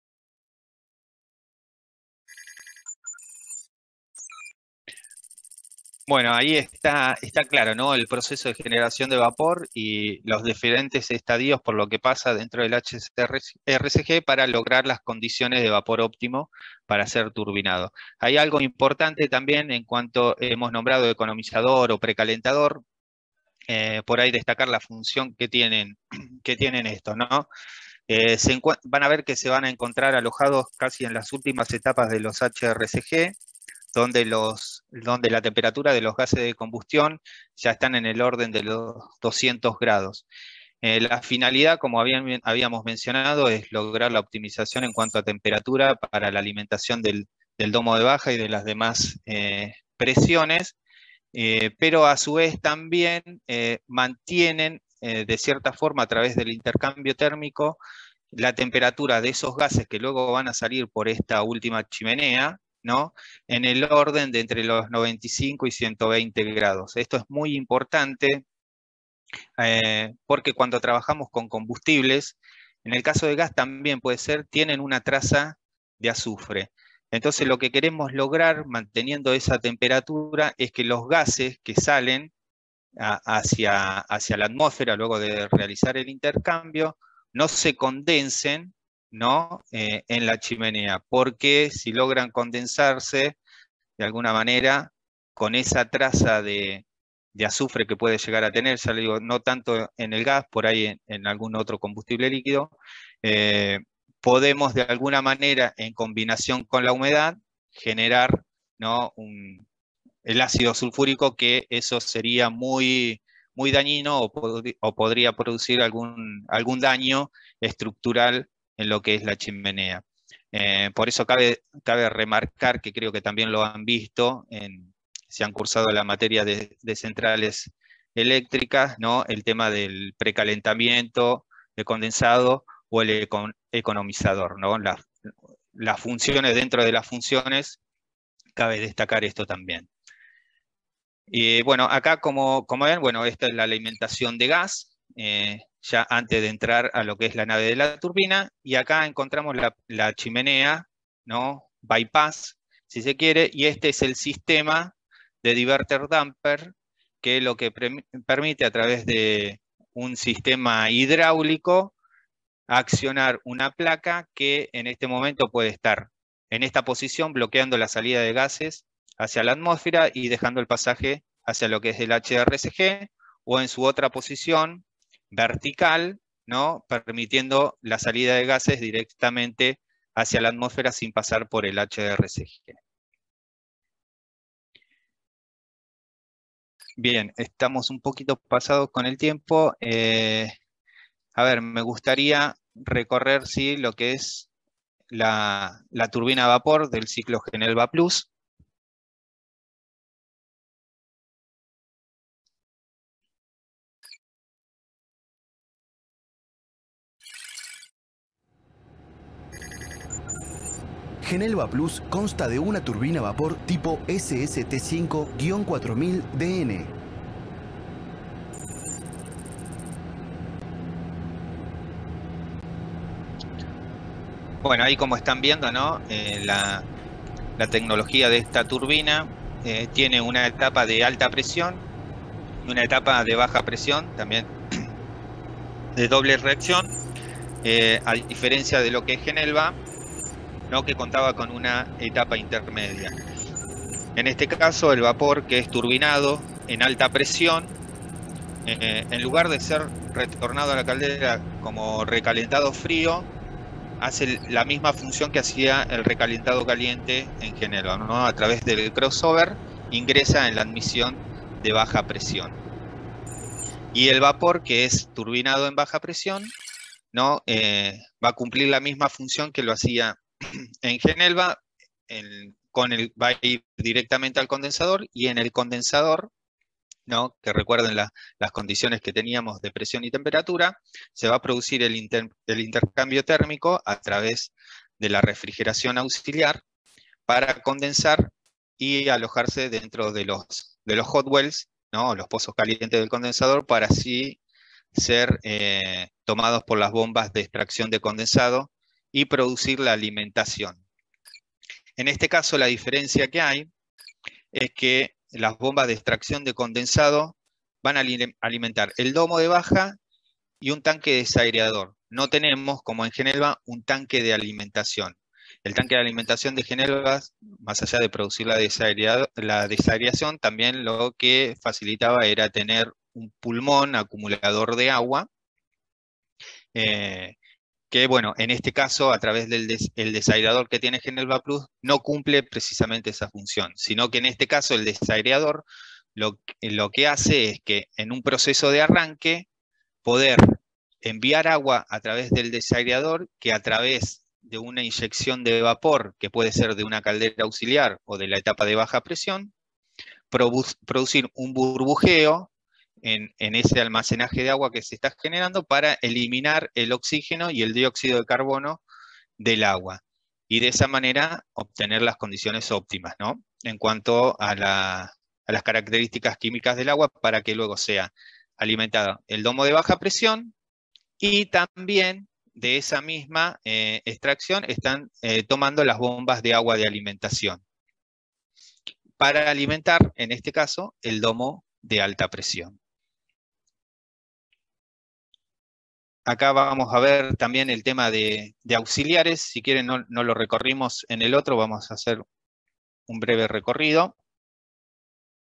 Bueno, ahí está claro, ¿no? El proceso de generación de vapor y los diferentes estadios por lo que pasa dentro del HRSG para lograr las condiciones de vapor óptimo para ser turbinado. Hay algo importante también en cuanto hemos nombrado economizador o precalentador. Por ahí destacar la función que tienen estos, ¿no? Van a ver que se van a encontrar alojados casi en las últimas etapas de los HRSG, donde la temperatura de los gases de combustión ya están en el orden de los 200 grados. La finalidad, como habíamos mencionado, es lograr la optimización en cuanto a temperatura para la alimentación del domo de baja y de las demás presiones, pero a su vez también mantienen de cierta forma a través del intercambio térmico la temperatura de esos gases que luego van a salir por esta última chimenea, ¿no? En el orden de entre los 95 y 120 grados. Esto es muy importante porque cuando trabajamos con combustibles, en el caso de gas también puede ser, tienen una traza de azufre. Entonces lo que queremos lograr manteniendo esa temperatura es que los gases que salen hacia la atmósfera luego de realizar el intercambio no se condensen, ¿no? En la chimenea, porque si logran condensarse de alguna manera con esa traza de azufre que puede llegar a tener, ya le digo, no tanto en el gas, por ahí en algún otro combustible líquido, podemos de alguna manera, en combinación con la humedad, generar, ¿no?, el ácido sulfúrico, que eso sería muy, muy dañino o podría producir algún daño estructural en lo que es la chimenea. Por eso cabe remarcar, que creo que también lo han visto, se han cursado la materia de centrales eléctricas, ¿no?, el tema del precalentamiento de condensado o el economizador, ¿no? Las funciones dentro de las funciones, cabe destacar esto también. Y bueno, acá como ven, bueno, esta es la alimentación de gas, ya antes de entrar a lo que es la nave de la turbina, y acá encontramos la chimenea, ¿no?, bypass, si se quiere, y este es el sistema de diverter damper, que lo que permite, a través de un sistema hidráulico, accionar una placa que en este momento puede estar en esta posición, bloqueando la salida de gases hacia la atmósfera y dejando el pasaje hacia lo que es el HRSG, o en su otra posición vertical, ¿no?, permitiendo la salida de gases directamente hacia la atmósfera sin pasar por el HRSG. Bien, estamos un poquito pasados con el tiempo. A ver, me gustaría recorrer, sí, lo que es la turbina a vapor del ciclo Genelva Plus. Genelva Plus consta de una turbina a vapor tipo SST5-4000DN. Bueno, ahí como están viendo, ¿no?, la tecnología de esta turbina tiene una etapa de alta presión y una etapa de baja presión, también de doble reacción, a diferencia de lo que es Genelva, ¿no?, que contaba con una etapa intermedia. En este caso, el vapor que es turbinado en alta presión, en lugar de ser retornado a la caldera como recalentado frío, hace la misma función que hacía el recalentado caliente en Genelva, ¿no? A través del crossover ingresa en la admisión de baja presión. Y el vapor que es turbinado en baja presión, ¿no?, va a cumplir la misma función que lo hacía en Genelva, va a ir directamente al condensador, y en el condensador, ¿no?, que recuerden las condiciones que teníamos de presión y temperatura, se va a producir el intercambio térmico a través de la refrigeración auxiliar para condensar y alojarse dentro de los hot wells, ¿no?, los pozos calientes del condensador, para así ser tomados por las bombas de extracción de condensado y producir la alimentación. En este caso, la diferencia que hay es que las bombas de extracción de condensado van a alimentar el domo de baja y un tanque desaireador. No tenemos, como en Genelva, un tanque de alimentación. El tanque de alimentación de Genelva, más allá de producir la desaireación, también lo que facilitaba era tener un pulmón acumulador de agua, que, bueno, en este caso, a través del desaireador que tiene Genelva Plus, no cumple precisamente esa función, sino que en este caso el desaireador lo que hace es que, en un proceso de arranque, poder enviar agua a través del desaireador, que a través de una inyección de vapor, que puede ser de una caldera auxiliar o de la etapa de baja presión, producir un burbujeo en ese almacenaje de agua que se está generando, para eliminar el oxígeno y el dióxido de carbono del agua, y de esa manera obtener las condiciones óptimas, ¿no?, en cuanto a las características químicas del agua, para que luego sea alimentado el domo de baja presión, y también de esa misma extracción están tomando las bombas de agua de alimentación para alimentar, en este caso, el domo de alta presión. Acá vamos a ver también el tema de auxiliares. Si quieren, no lo recorrimos en el otro, vamos a hacer un breve recorrido.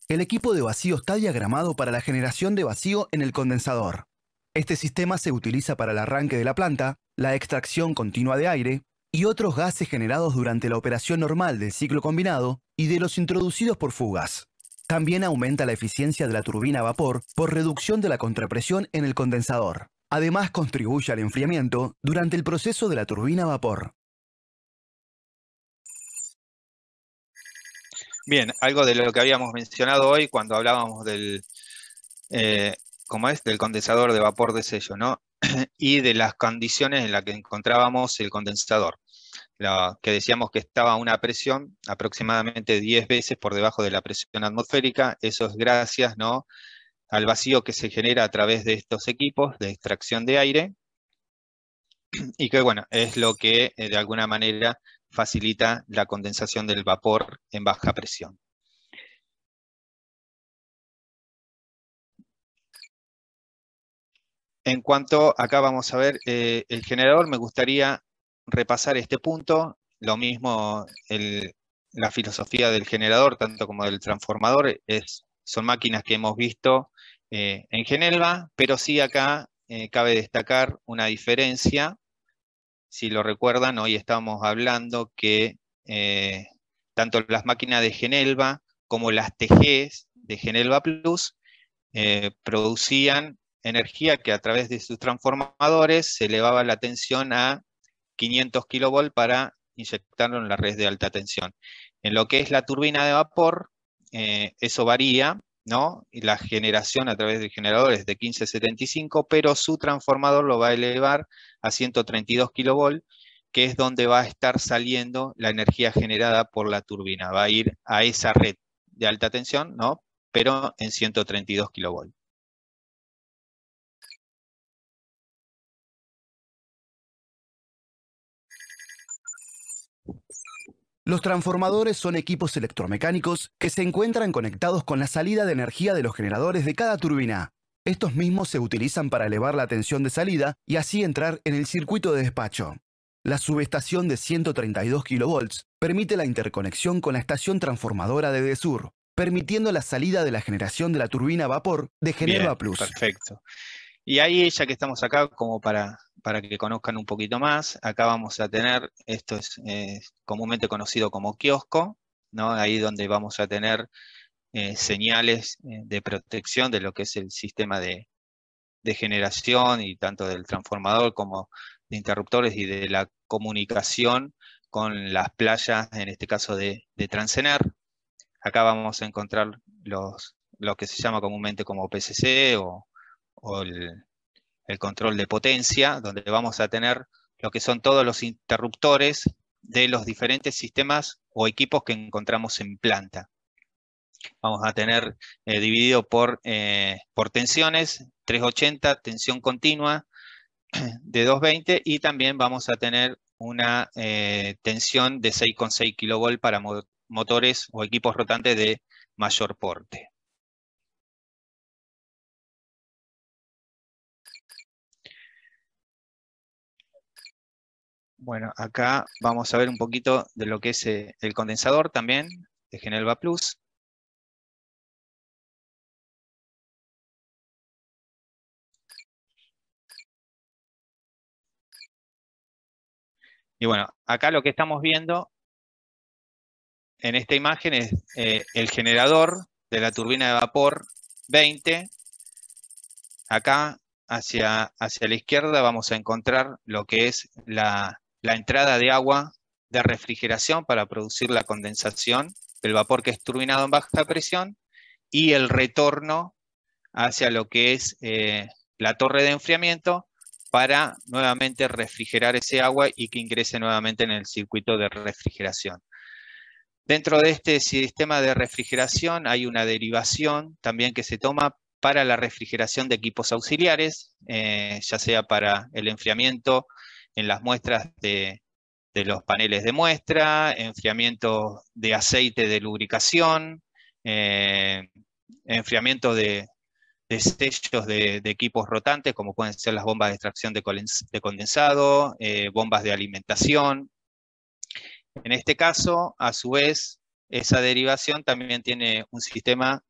El equipo de vacío está diagramado para la generación de vacío en el condensador. Este sistema se utiliza para el arranque de la planta, la extracción continua de aire y otros gases generados durante la operación normal del ciclo combinado y de los introducidos por fugas. También aumenta la eficiencia de la turbina a vapor por reducción de la contrapresión en el condensador. Además, contribuye al enfriamiento durante el proceso de la turbina a vapor. Bien, algo de lo que habíamos mencionado hoy cuando hablábamos del, del condensador de vapor de sello, ¿no? Y de las condiciones en las que encontrábamos el condensador. Que decíamos que estaba a una presión aproximadamente 10 veces por debajo de la presión atmosférica. Eso es gracias, ¿no?, al vacío que se genera a través de estos equipos de extracción de aire, y que, bueno, es lo que de alguna manera facilita la condensación del vapor en baja presión. En cuanto, acá vamos a ver el generador, me gustaría repasar este punto. Lo mismo, la filosofía del generador, tanto como del transformador, son máquinas que hemos visto en Genelva, pero sí acá cabe destacar una diferencia. Si lo recuerdan, hoy estamos hablando que tanto las máquinas de Genelva como las TGs de Genelva Plus producían energía que a través de sus transformadores se elevaba la tensión a 500 kV para inyectarlo en la red de alta tensión. En lo que es la turbina de vapor, eso varía, ¿no? Y la generación a través del generador es de 1575, pero su transformador lo va a elevar a 132 kV, que es donde va a estar saliendo la energía generada por la turbina. Va a ir a esa red de alta tensión, ¿no?, pero en 132 kV. Los transformadores son equipos electromecánicos que se encuentran conectados con la salida de energía de los generadores de cada turbina. Estos mismos se utilizan para elevar la tensión de salida y así entrar en el circuito de despacho. La subestación de 132 kV permite la interconexión con la estación transformadora de DESUR, permitiendo la salida de la generación de la turbina a vapor de Genelva Plus. Perfecto. Y ahí, ya que estamos acá, como para que conozcan un poquito más, acá vamos a tener, esto es comúnmente conocido como kiosco, ¿no? Ahí donde vamos a tener señales de protección de lo que es el sistema de generación, y tanto del transformador como de interruptores y de la comunicación con las playas, en este caso de Transener. Acá vamos a encontrar lo que se llama comúnmente como PCC o el control de potencia, donde vamos a tener lo que son todos los interruptores de los diferentes sistemas o equipos que encontramos en planta. Vamos a tener dividido por tensiones, 380, tensión continua de 220, y también vamos a tener una tensión de 6,6 kV para motores o equipos rotantes de mayor porte. Bueno, acá vamos a ver un poquito de lo que es el condensador también de Genelva Plus. Y bueno, acá lo que estamos viendo en esta imagen es el generador de la turbina de vapor 20. Acá hacia la izquierda vamos a encontrar lo que es la entrada de agua de refrigeración para producir la condensación del vapor que es turbinado en baja presión, y el retorno hacia lo que es la torre de enfriamiento para nuevamente refrigerar ese agua y que ingrese nuevamente en el circuito de refrigeración. Dentro de este sistema de refrigeración hay una derivación también que se toma para la refrigeración de equipos auxiliares, ya sea para el enfriamiento en las muestras de los paneles de muestra, enfriamiento de aceite de lubricación, enfriamiento de sellos de equipos rotantes, como pueden ser las bombas de extracción de condensado, bombas de alimentación. En este caso, a su vez, esa derivación también tiene un sistema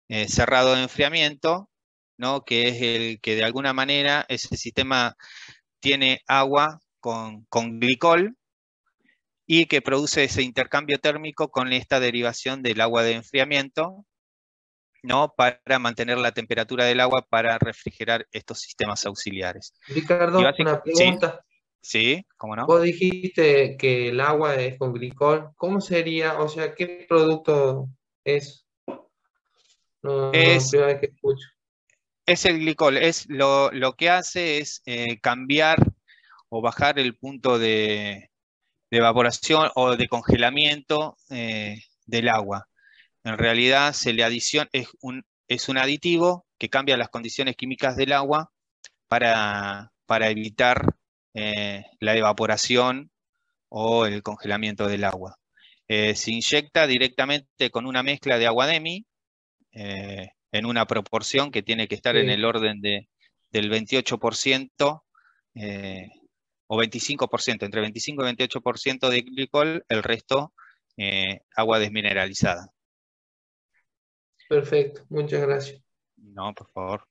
cerrado de enfriamiento, ¿no? Que es el que de alguna manera ese sistema tiene agua con glicol y que produce ese intercambio térmico con esta derivación del agua de enfriamiento, ¿no? Para mantener la temperatura del agua para refrigerar estos sistemas auxiliares. Ricardo, una pregunta. Sí, ¿cómo no? Vos dijiste que el agua es con glicol. ¿Cómo sería? O sea, ¿qué producto es? No, primera vez que escucho. Es el glicol. Lo que hace es cambiar o bajar el punto de evaporación o de congelamiento del agua. En realidad se le adiciona, es un aditivo que cambia las condiciones químicas del agua para evitar la evaporación o el congelamiento del agua. Se inyecta directamente con una mezcla de agua demi en una proporción que tiene que estar en el orden del 28% o 25%, entre 25 y 28% de glicol, el resto agua desmineralizada. Perfecto, muchas gracias. No, por favor.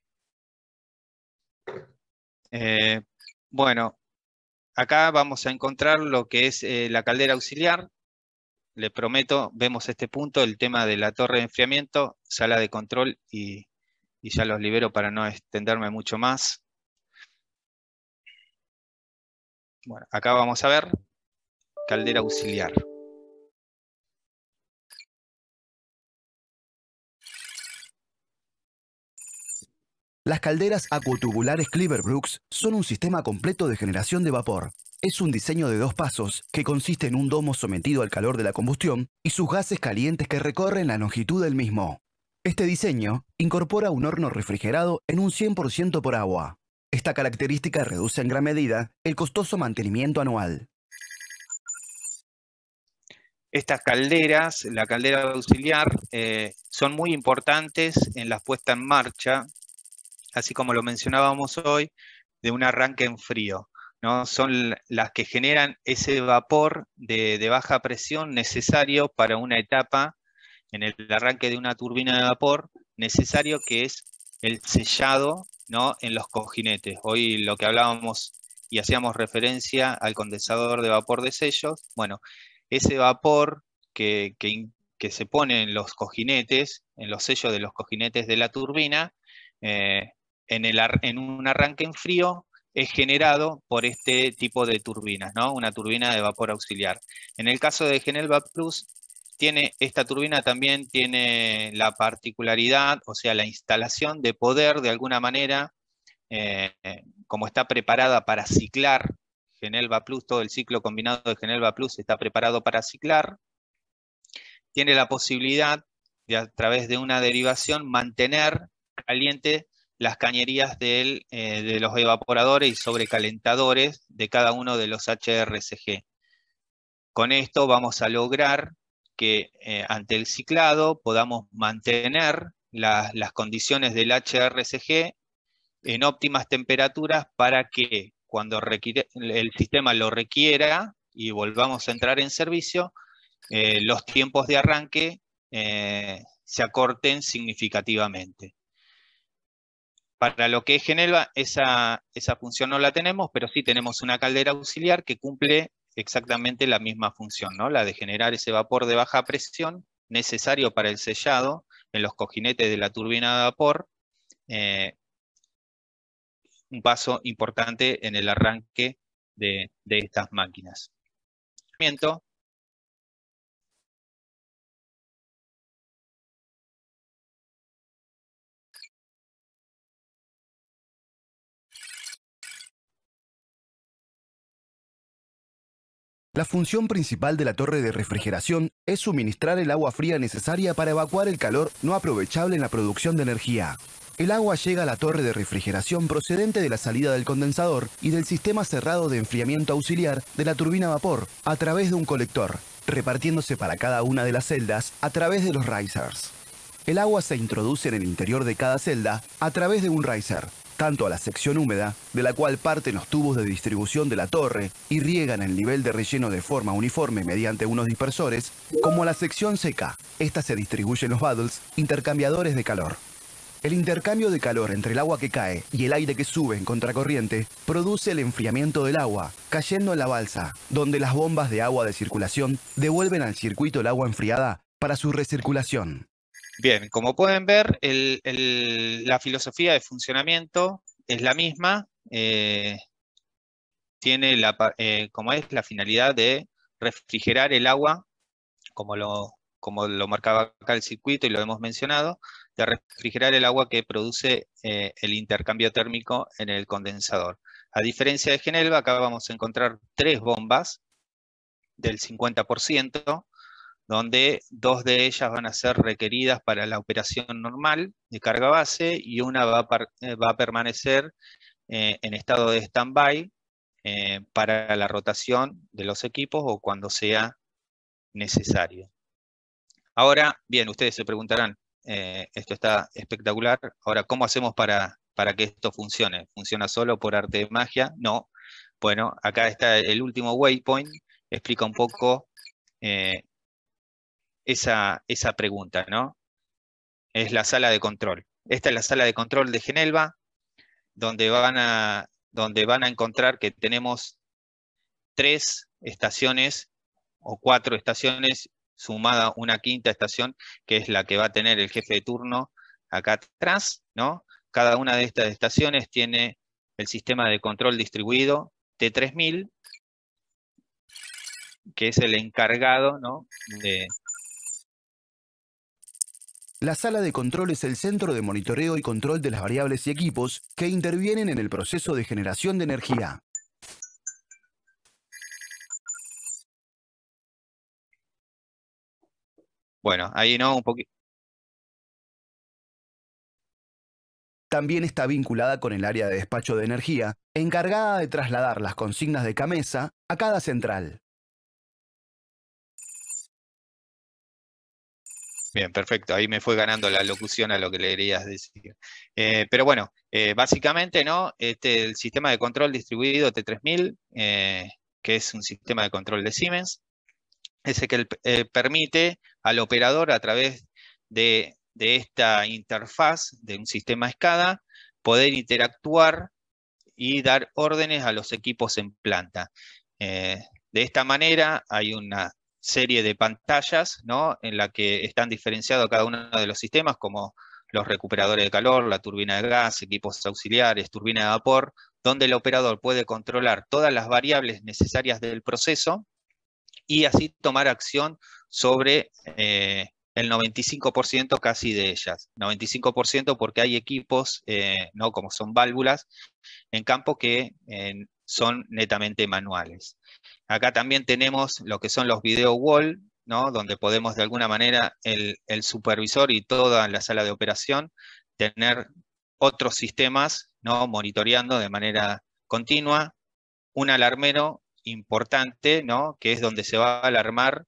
Bueno, acá vamos a encontrar lo que es la caldera auxiliar. Le prometo, vemos este punto, el tema de la torre de enfriamiento, sala de control y ya los libero para no extenderme mucho más. Bueno, acá vamos a ver caldera auxiliar. Las calderas acuatubulares Cleaver-Brooks son un sistema completo de generación de vapor. Es un diseño de 2 pasos que consiste en un domo sometido al calor de la combustión y sus gases calientes que recorren la longitud del mismo. Este diseño incorpora un horno refrigerado en un 100% por agua. Esta característica reduce en gran medida el costoso mantenimiento anual. Estas calderas, la caldera auxiliar, son muy importantes en la puesta en marcha, así como lo mencionábamos hoy, de un arranque en frío, ¿no? Son las que generan ese vapor de baja presión necesario para una etapa en el arranque de una turbina de vapor, necesario que es el sellado, ¿no? En los cojinetes. Hoy lo que hablábamos y hacíamos referencia al condensador de vapor de sellos, bueno, ese vapor que se pone en los cojinetes, en los sellos de los cojinetes de la turbina, en un arranque en frío, es generado por este tipo de turbinas, ¿no? Una turbina de vapor auxiliar. En el caso de Genelva Plus, esta turbina también tiene la particularidad, o sea, la instalación de poder, de alguna manera, como está preparada para ciclar Genelva Plus, todo el ciclo combinado de Genelva Plus está preparado para ciclar, tiene la posibilidad de, a través de una derivación, mantener caliente las cañerías de los evaporadores y sobrecalentadores de cada uno de los HRSG. Con esto vamos a lograr que ante el ciclado podamos mantener las condiciones del HRSG en óptimas temperaturas para que cuando el sistema lo requiera y volvamos a entrar en servicio, los tiempos de arranque se acorten significativamente. Para lo que es Genelva, esa función no la tenemos, pero sí tenemos una caldera auxiliar que cumple exactamente la misma función, ¿no? La de generar ese vapor de baja presión necesario para el sellado en los cojinetes de la turbina de vapor, un paso importante en el arranque de estas máquinas. La función principal de la torre de refrigeración es suministrar el agua fría necesaria para evacuar el calor no aprovechable en la producción de energía. El agua llega a la torre de refrigeración procedente de la salida del condensador y del sistema cerrado de enfriamiento auxiliar de la turbina a vapor a través de un colector, repartiéndose para cada una de las celdas a través de los risers. El agua se introduce en el interior de cada celda a través de un riser. tanto a la sección húmeda, de la cual parten los tubos de distribución de la torre y riegan el nivel de relleno de forma uniforme mediante unos dispersores, como a la sección seca. Esta se distribuye en los Buddles, intercambiadores de calor. El intercambio de calor entre el agua que cae y el aire que sube en contracorriente produce el enfriamiento del agua, cayendo en la balsa, donde las bombas de agua de circulación devuelven al circuito el agua enfriada para su recirculación. Bien, como pueden ver, la filosofía de funcionamiento es la misma, tiene como es la finalidad de refrigerar el agua, como lo marcaba acá el circuito y lo hemos mencionado, de refrigerar el agua que produce el intercambio térmico en el condensador. A diferencia de Genelva, acá vamos a encontrar 3 bombas del 50%, donde 2 de ellas van a ser requeridas para la operación normal de carga base y una va a permanecer en estado de stand-by para la rotación de los equipos o cuando sea necesario. Ahora, bien, ustedes se preguntarán, esto está espectacular, ahora, ¿cómo hacemos para que esto funcione? ¿Funciona solo por arte de magia? No. Bueno, acá está el último waypoint, explica un poco esa pregunta, ¿no? Es la sala de control. Esta es la sala de control de Genelva, donde van a encontrar que tenemos 3 estaciones o 4 estaciones, sumada una 5ª estación, que es la que va a tener el jefe de turno acá atrás, ¿no? Cada una de estas estaciones tiene el sistema de control distribuido T3000, que es el encargado, ¿no? La sala de control es el centro de monitoreo y control de las variables y equipos que intervienen en el proceso de generación de energía. Bueno, ahí no, un poquito. También está vinculada con el área de despacho de energía, encargada de trasladar las consignas de CAMESA a cada central. Bien, perfecto. Ahí me fue ganando la locución a lo que le querías decir. Pero bueno, básicamente, ¿no? El sistema de control distribuido T3000, que es un sistema de control de Siemens, es el que permite al operador, a través de esta interfaz de un sistema SCADA, poder interactuar y dar órdenes a los equipos en planta. De esta manera hay una serie de pantallas, ¿no? En la que están diferenciados cada uno de los sistemas, como los recuperadores de calor, la turbina de gas, equipos auxiliares, turbina de vapor, donde el operador puede controlar todas las variables necesarias del proceso y así tomar acción sobre el 95% casi de ellas. 95% porque hay equipos, ¿no? Como son válvulas, en campo que son netamente manuales. Acá también tenemos lo que son los video wall, ¿no? Donde podemos de alguna manera el supervisor y toda la sala de operación tener otros sistemas, ¿no? Monitoreando de manera continua. Un alarmero importante, ¿no? Que es donde se va a alarmar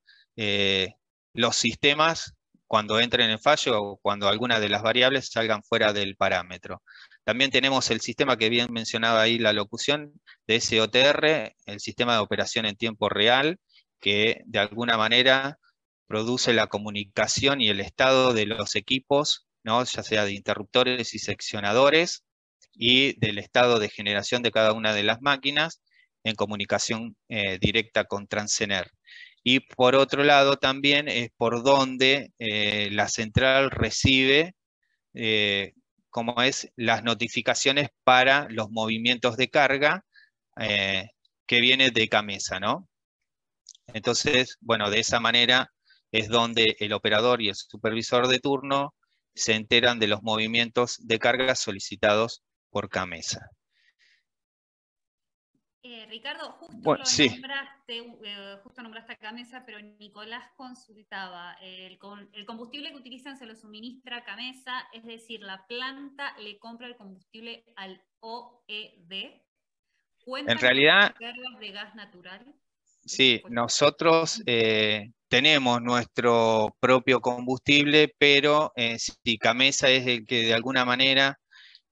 los sistemas cuando entren en fallo o cuando alguna de las variables salgan fuera del parámetro. También tenemos el sistema que bien mencionaba ahí la locución de SOTR, el sistema de operación en tiempo real, que de alguna manera produce la comunicación y el estado de los equipos, ¿no? Ya sea de interruptores y seccionadores, y del estado de generación de cada una de las máquinas en comunicación directa con Transener. Y por otro lado también es por donde la central recibe como es las notificaciones para los movimientos de carga que viene de CAMESA, ¿no? Entonces, bueno, de esa manera es donde el operador y el supervisor de turno se enteran de los movimientos de carga solicitados por CAMESA. Ricardo, justo bueno, sí. nombraste a CAMESA, pero Nicolás consultaba, el combustible que utilizan se lo suministra CAMESA, es decir, la planta le compra el combustible al OED. ¿Cuentan en realidad, con reservas de gas natural? Sí, nosotros tenemos nuestro propio combustible, pero si CAMESA es el que de alguna manera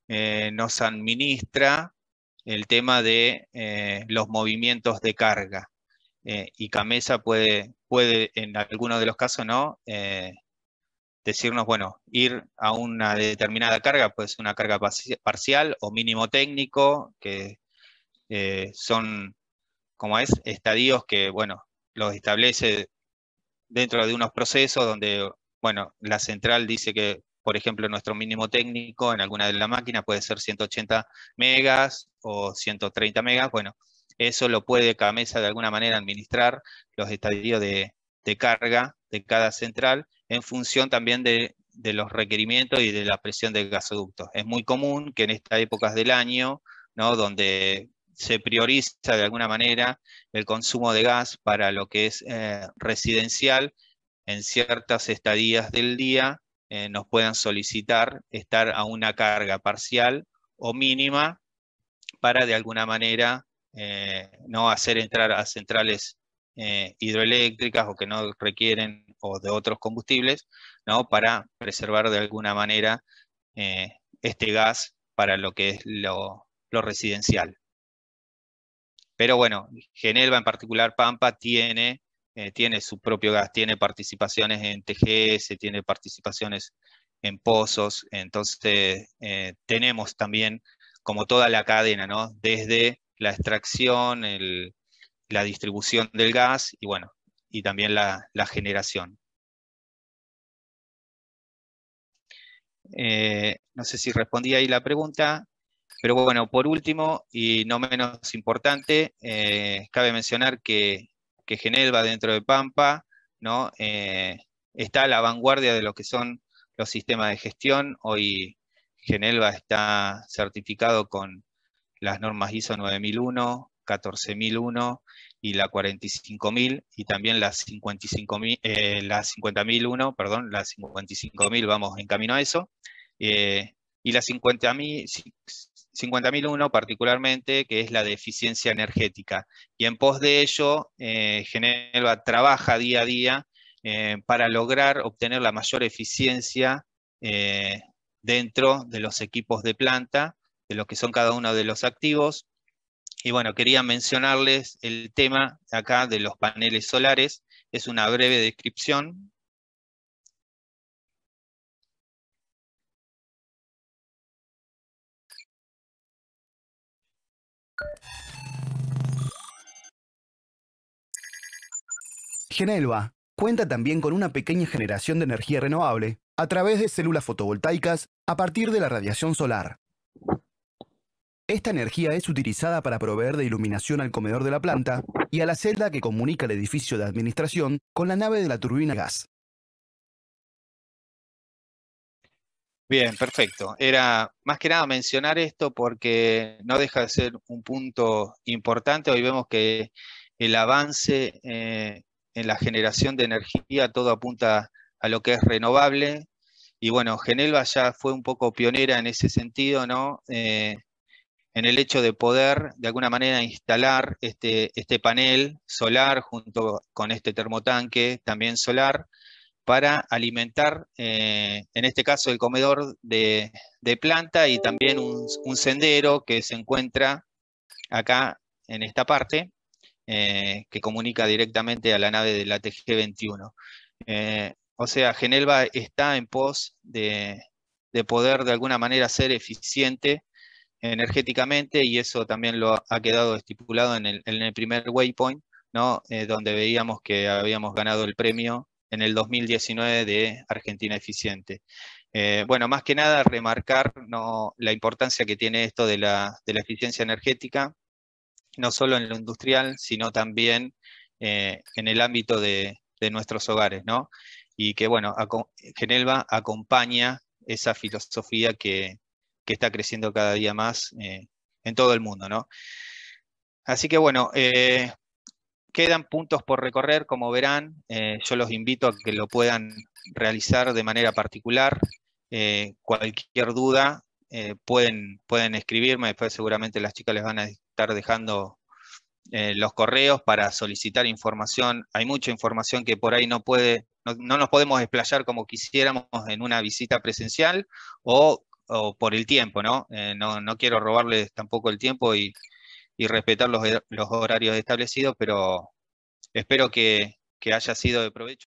nos administra el tema de los movimientos de carga. Y CAMESA puede en algunos de los casos, ¿no? Decirnos, bueno, ir a una determinada carga, puede ser una carga parcial o mínimo técnico, que son, como es, estadios que, bueno, los establece dentro de unos procesos donde, bueno, la central dice que, por ejemplo, nuestro mínimo técnico en alguna de las máquinas puede ser 180 megas o 130 megas. Bueno, eso lo puede CAMESA de alguna manera administrar, los estadios de carga de cada central, en función también de los requerimientos y de la presión del gasoducto. Es muy común que en estas épocas del año, ¿no? Donde se prioriza de alguna manera el consumo de gas para lo que es residencial, en ciertas estadías del día nos puedan solicitar estar a una carga parcial o mínima para de alguna manera no hacer entrar a centrales hidroeléctricas o que no requieren o de otros combustibles, ¿no? Para preservar de alguna manera este gas para lo que es lo residencial. Pero bueno, Genelva, en particular Pampa, tiene su propio gas, tiene participaciones en TGS, tiene participaciones en pozos, entonces tenemos también como toda la cadena, ¿no? Desde la extracción, la distribución del gas y bueno, y también la generación. No sé si respondí ahí la pregunta. Pero bueno, por último, y no menos importante, cabe mencionar que Genelva dentro de Pampa, ¿no? Está a la vanguardia de lo que son los sistemas de gestión. Hoy Genelva está certificado con las normas ISO 9001, 14001 y la 45000, y también las 50.001, perdón, las 55.000, vamos en camino a eso. Y la 50.001 particularmente, que es la de eficiencia energética. Y en pos de ello, Genelva trabaja día a día para lograr obtener la mayor eficiencia dentro de los equipos de planta, de lo que son cada uno de los activos. Y bueno, quería mencionarles el tema acá de los paneles solares. Es una breve descripción. Genelva cuenta también con una pequeña generación de energía renovable a través de células fotovoltaicas a partir de la radiación solar. Esta energía es utilizada para proveer de iluminación al comedor de la planta y a la celda que comunica el edificio de administración con la nave de la turbina gas. Bien, perfecto. Era más que nada mencionar esto porque no deja de ser un punto importante. Hoy vemos que el avance en la generación de energía, todo apunta a lo que es renovable. Y bueno, Genelva ya fue un poco pionera en ese sentido, ¿no? En el hecho de poder, de alguna manera, instalar este panel solar junto con este termotanque también solar, para alimentar, en este caso, el comedor de planta y también un sendero que se encuentra acá en esta parte, que comunica directamente a la nave de la TG21. O sea, Genelva está en pos de poder de alguna manera ser eficiente energéticamente, y eso también lo ha quedado estipulado en el primer waypoint, ¿no? Donde veíamos que habíamos ganado el premio en el 2019 de Argentina Eficiente. Bueno, más que nada remarcar, ¿no?, la importancia que tiene esto de la eficiencia energética, no solo en lo industrial, sino también en el ámbito de nuestros hogares, ¿no? Y que, bueno, Genelva acompaña esa filosofía que está creciendo cada día más en todo el mundo, ¿no? Así que, bueno, quedan puntos por recorrer, como verán. Yo los invito a que lo puedan realizar de manera particular. Cualquier duda pueden escribirme, después seguramente las chicas les van a estar dejando los correos para solicitar información. Hay mucha información que por ahí no nos podemos explayar como quisiéramos en una visita presencial, o o por el tiempo, ¿no? No quiero robarles tampoco el tiempo y respetar los horarios establecidos, pero espero que haya sido de provecho.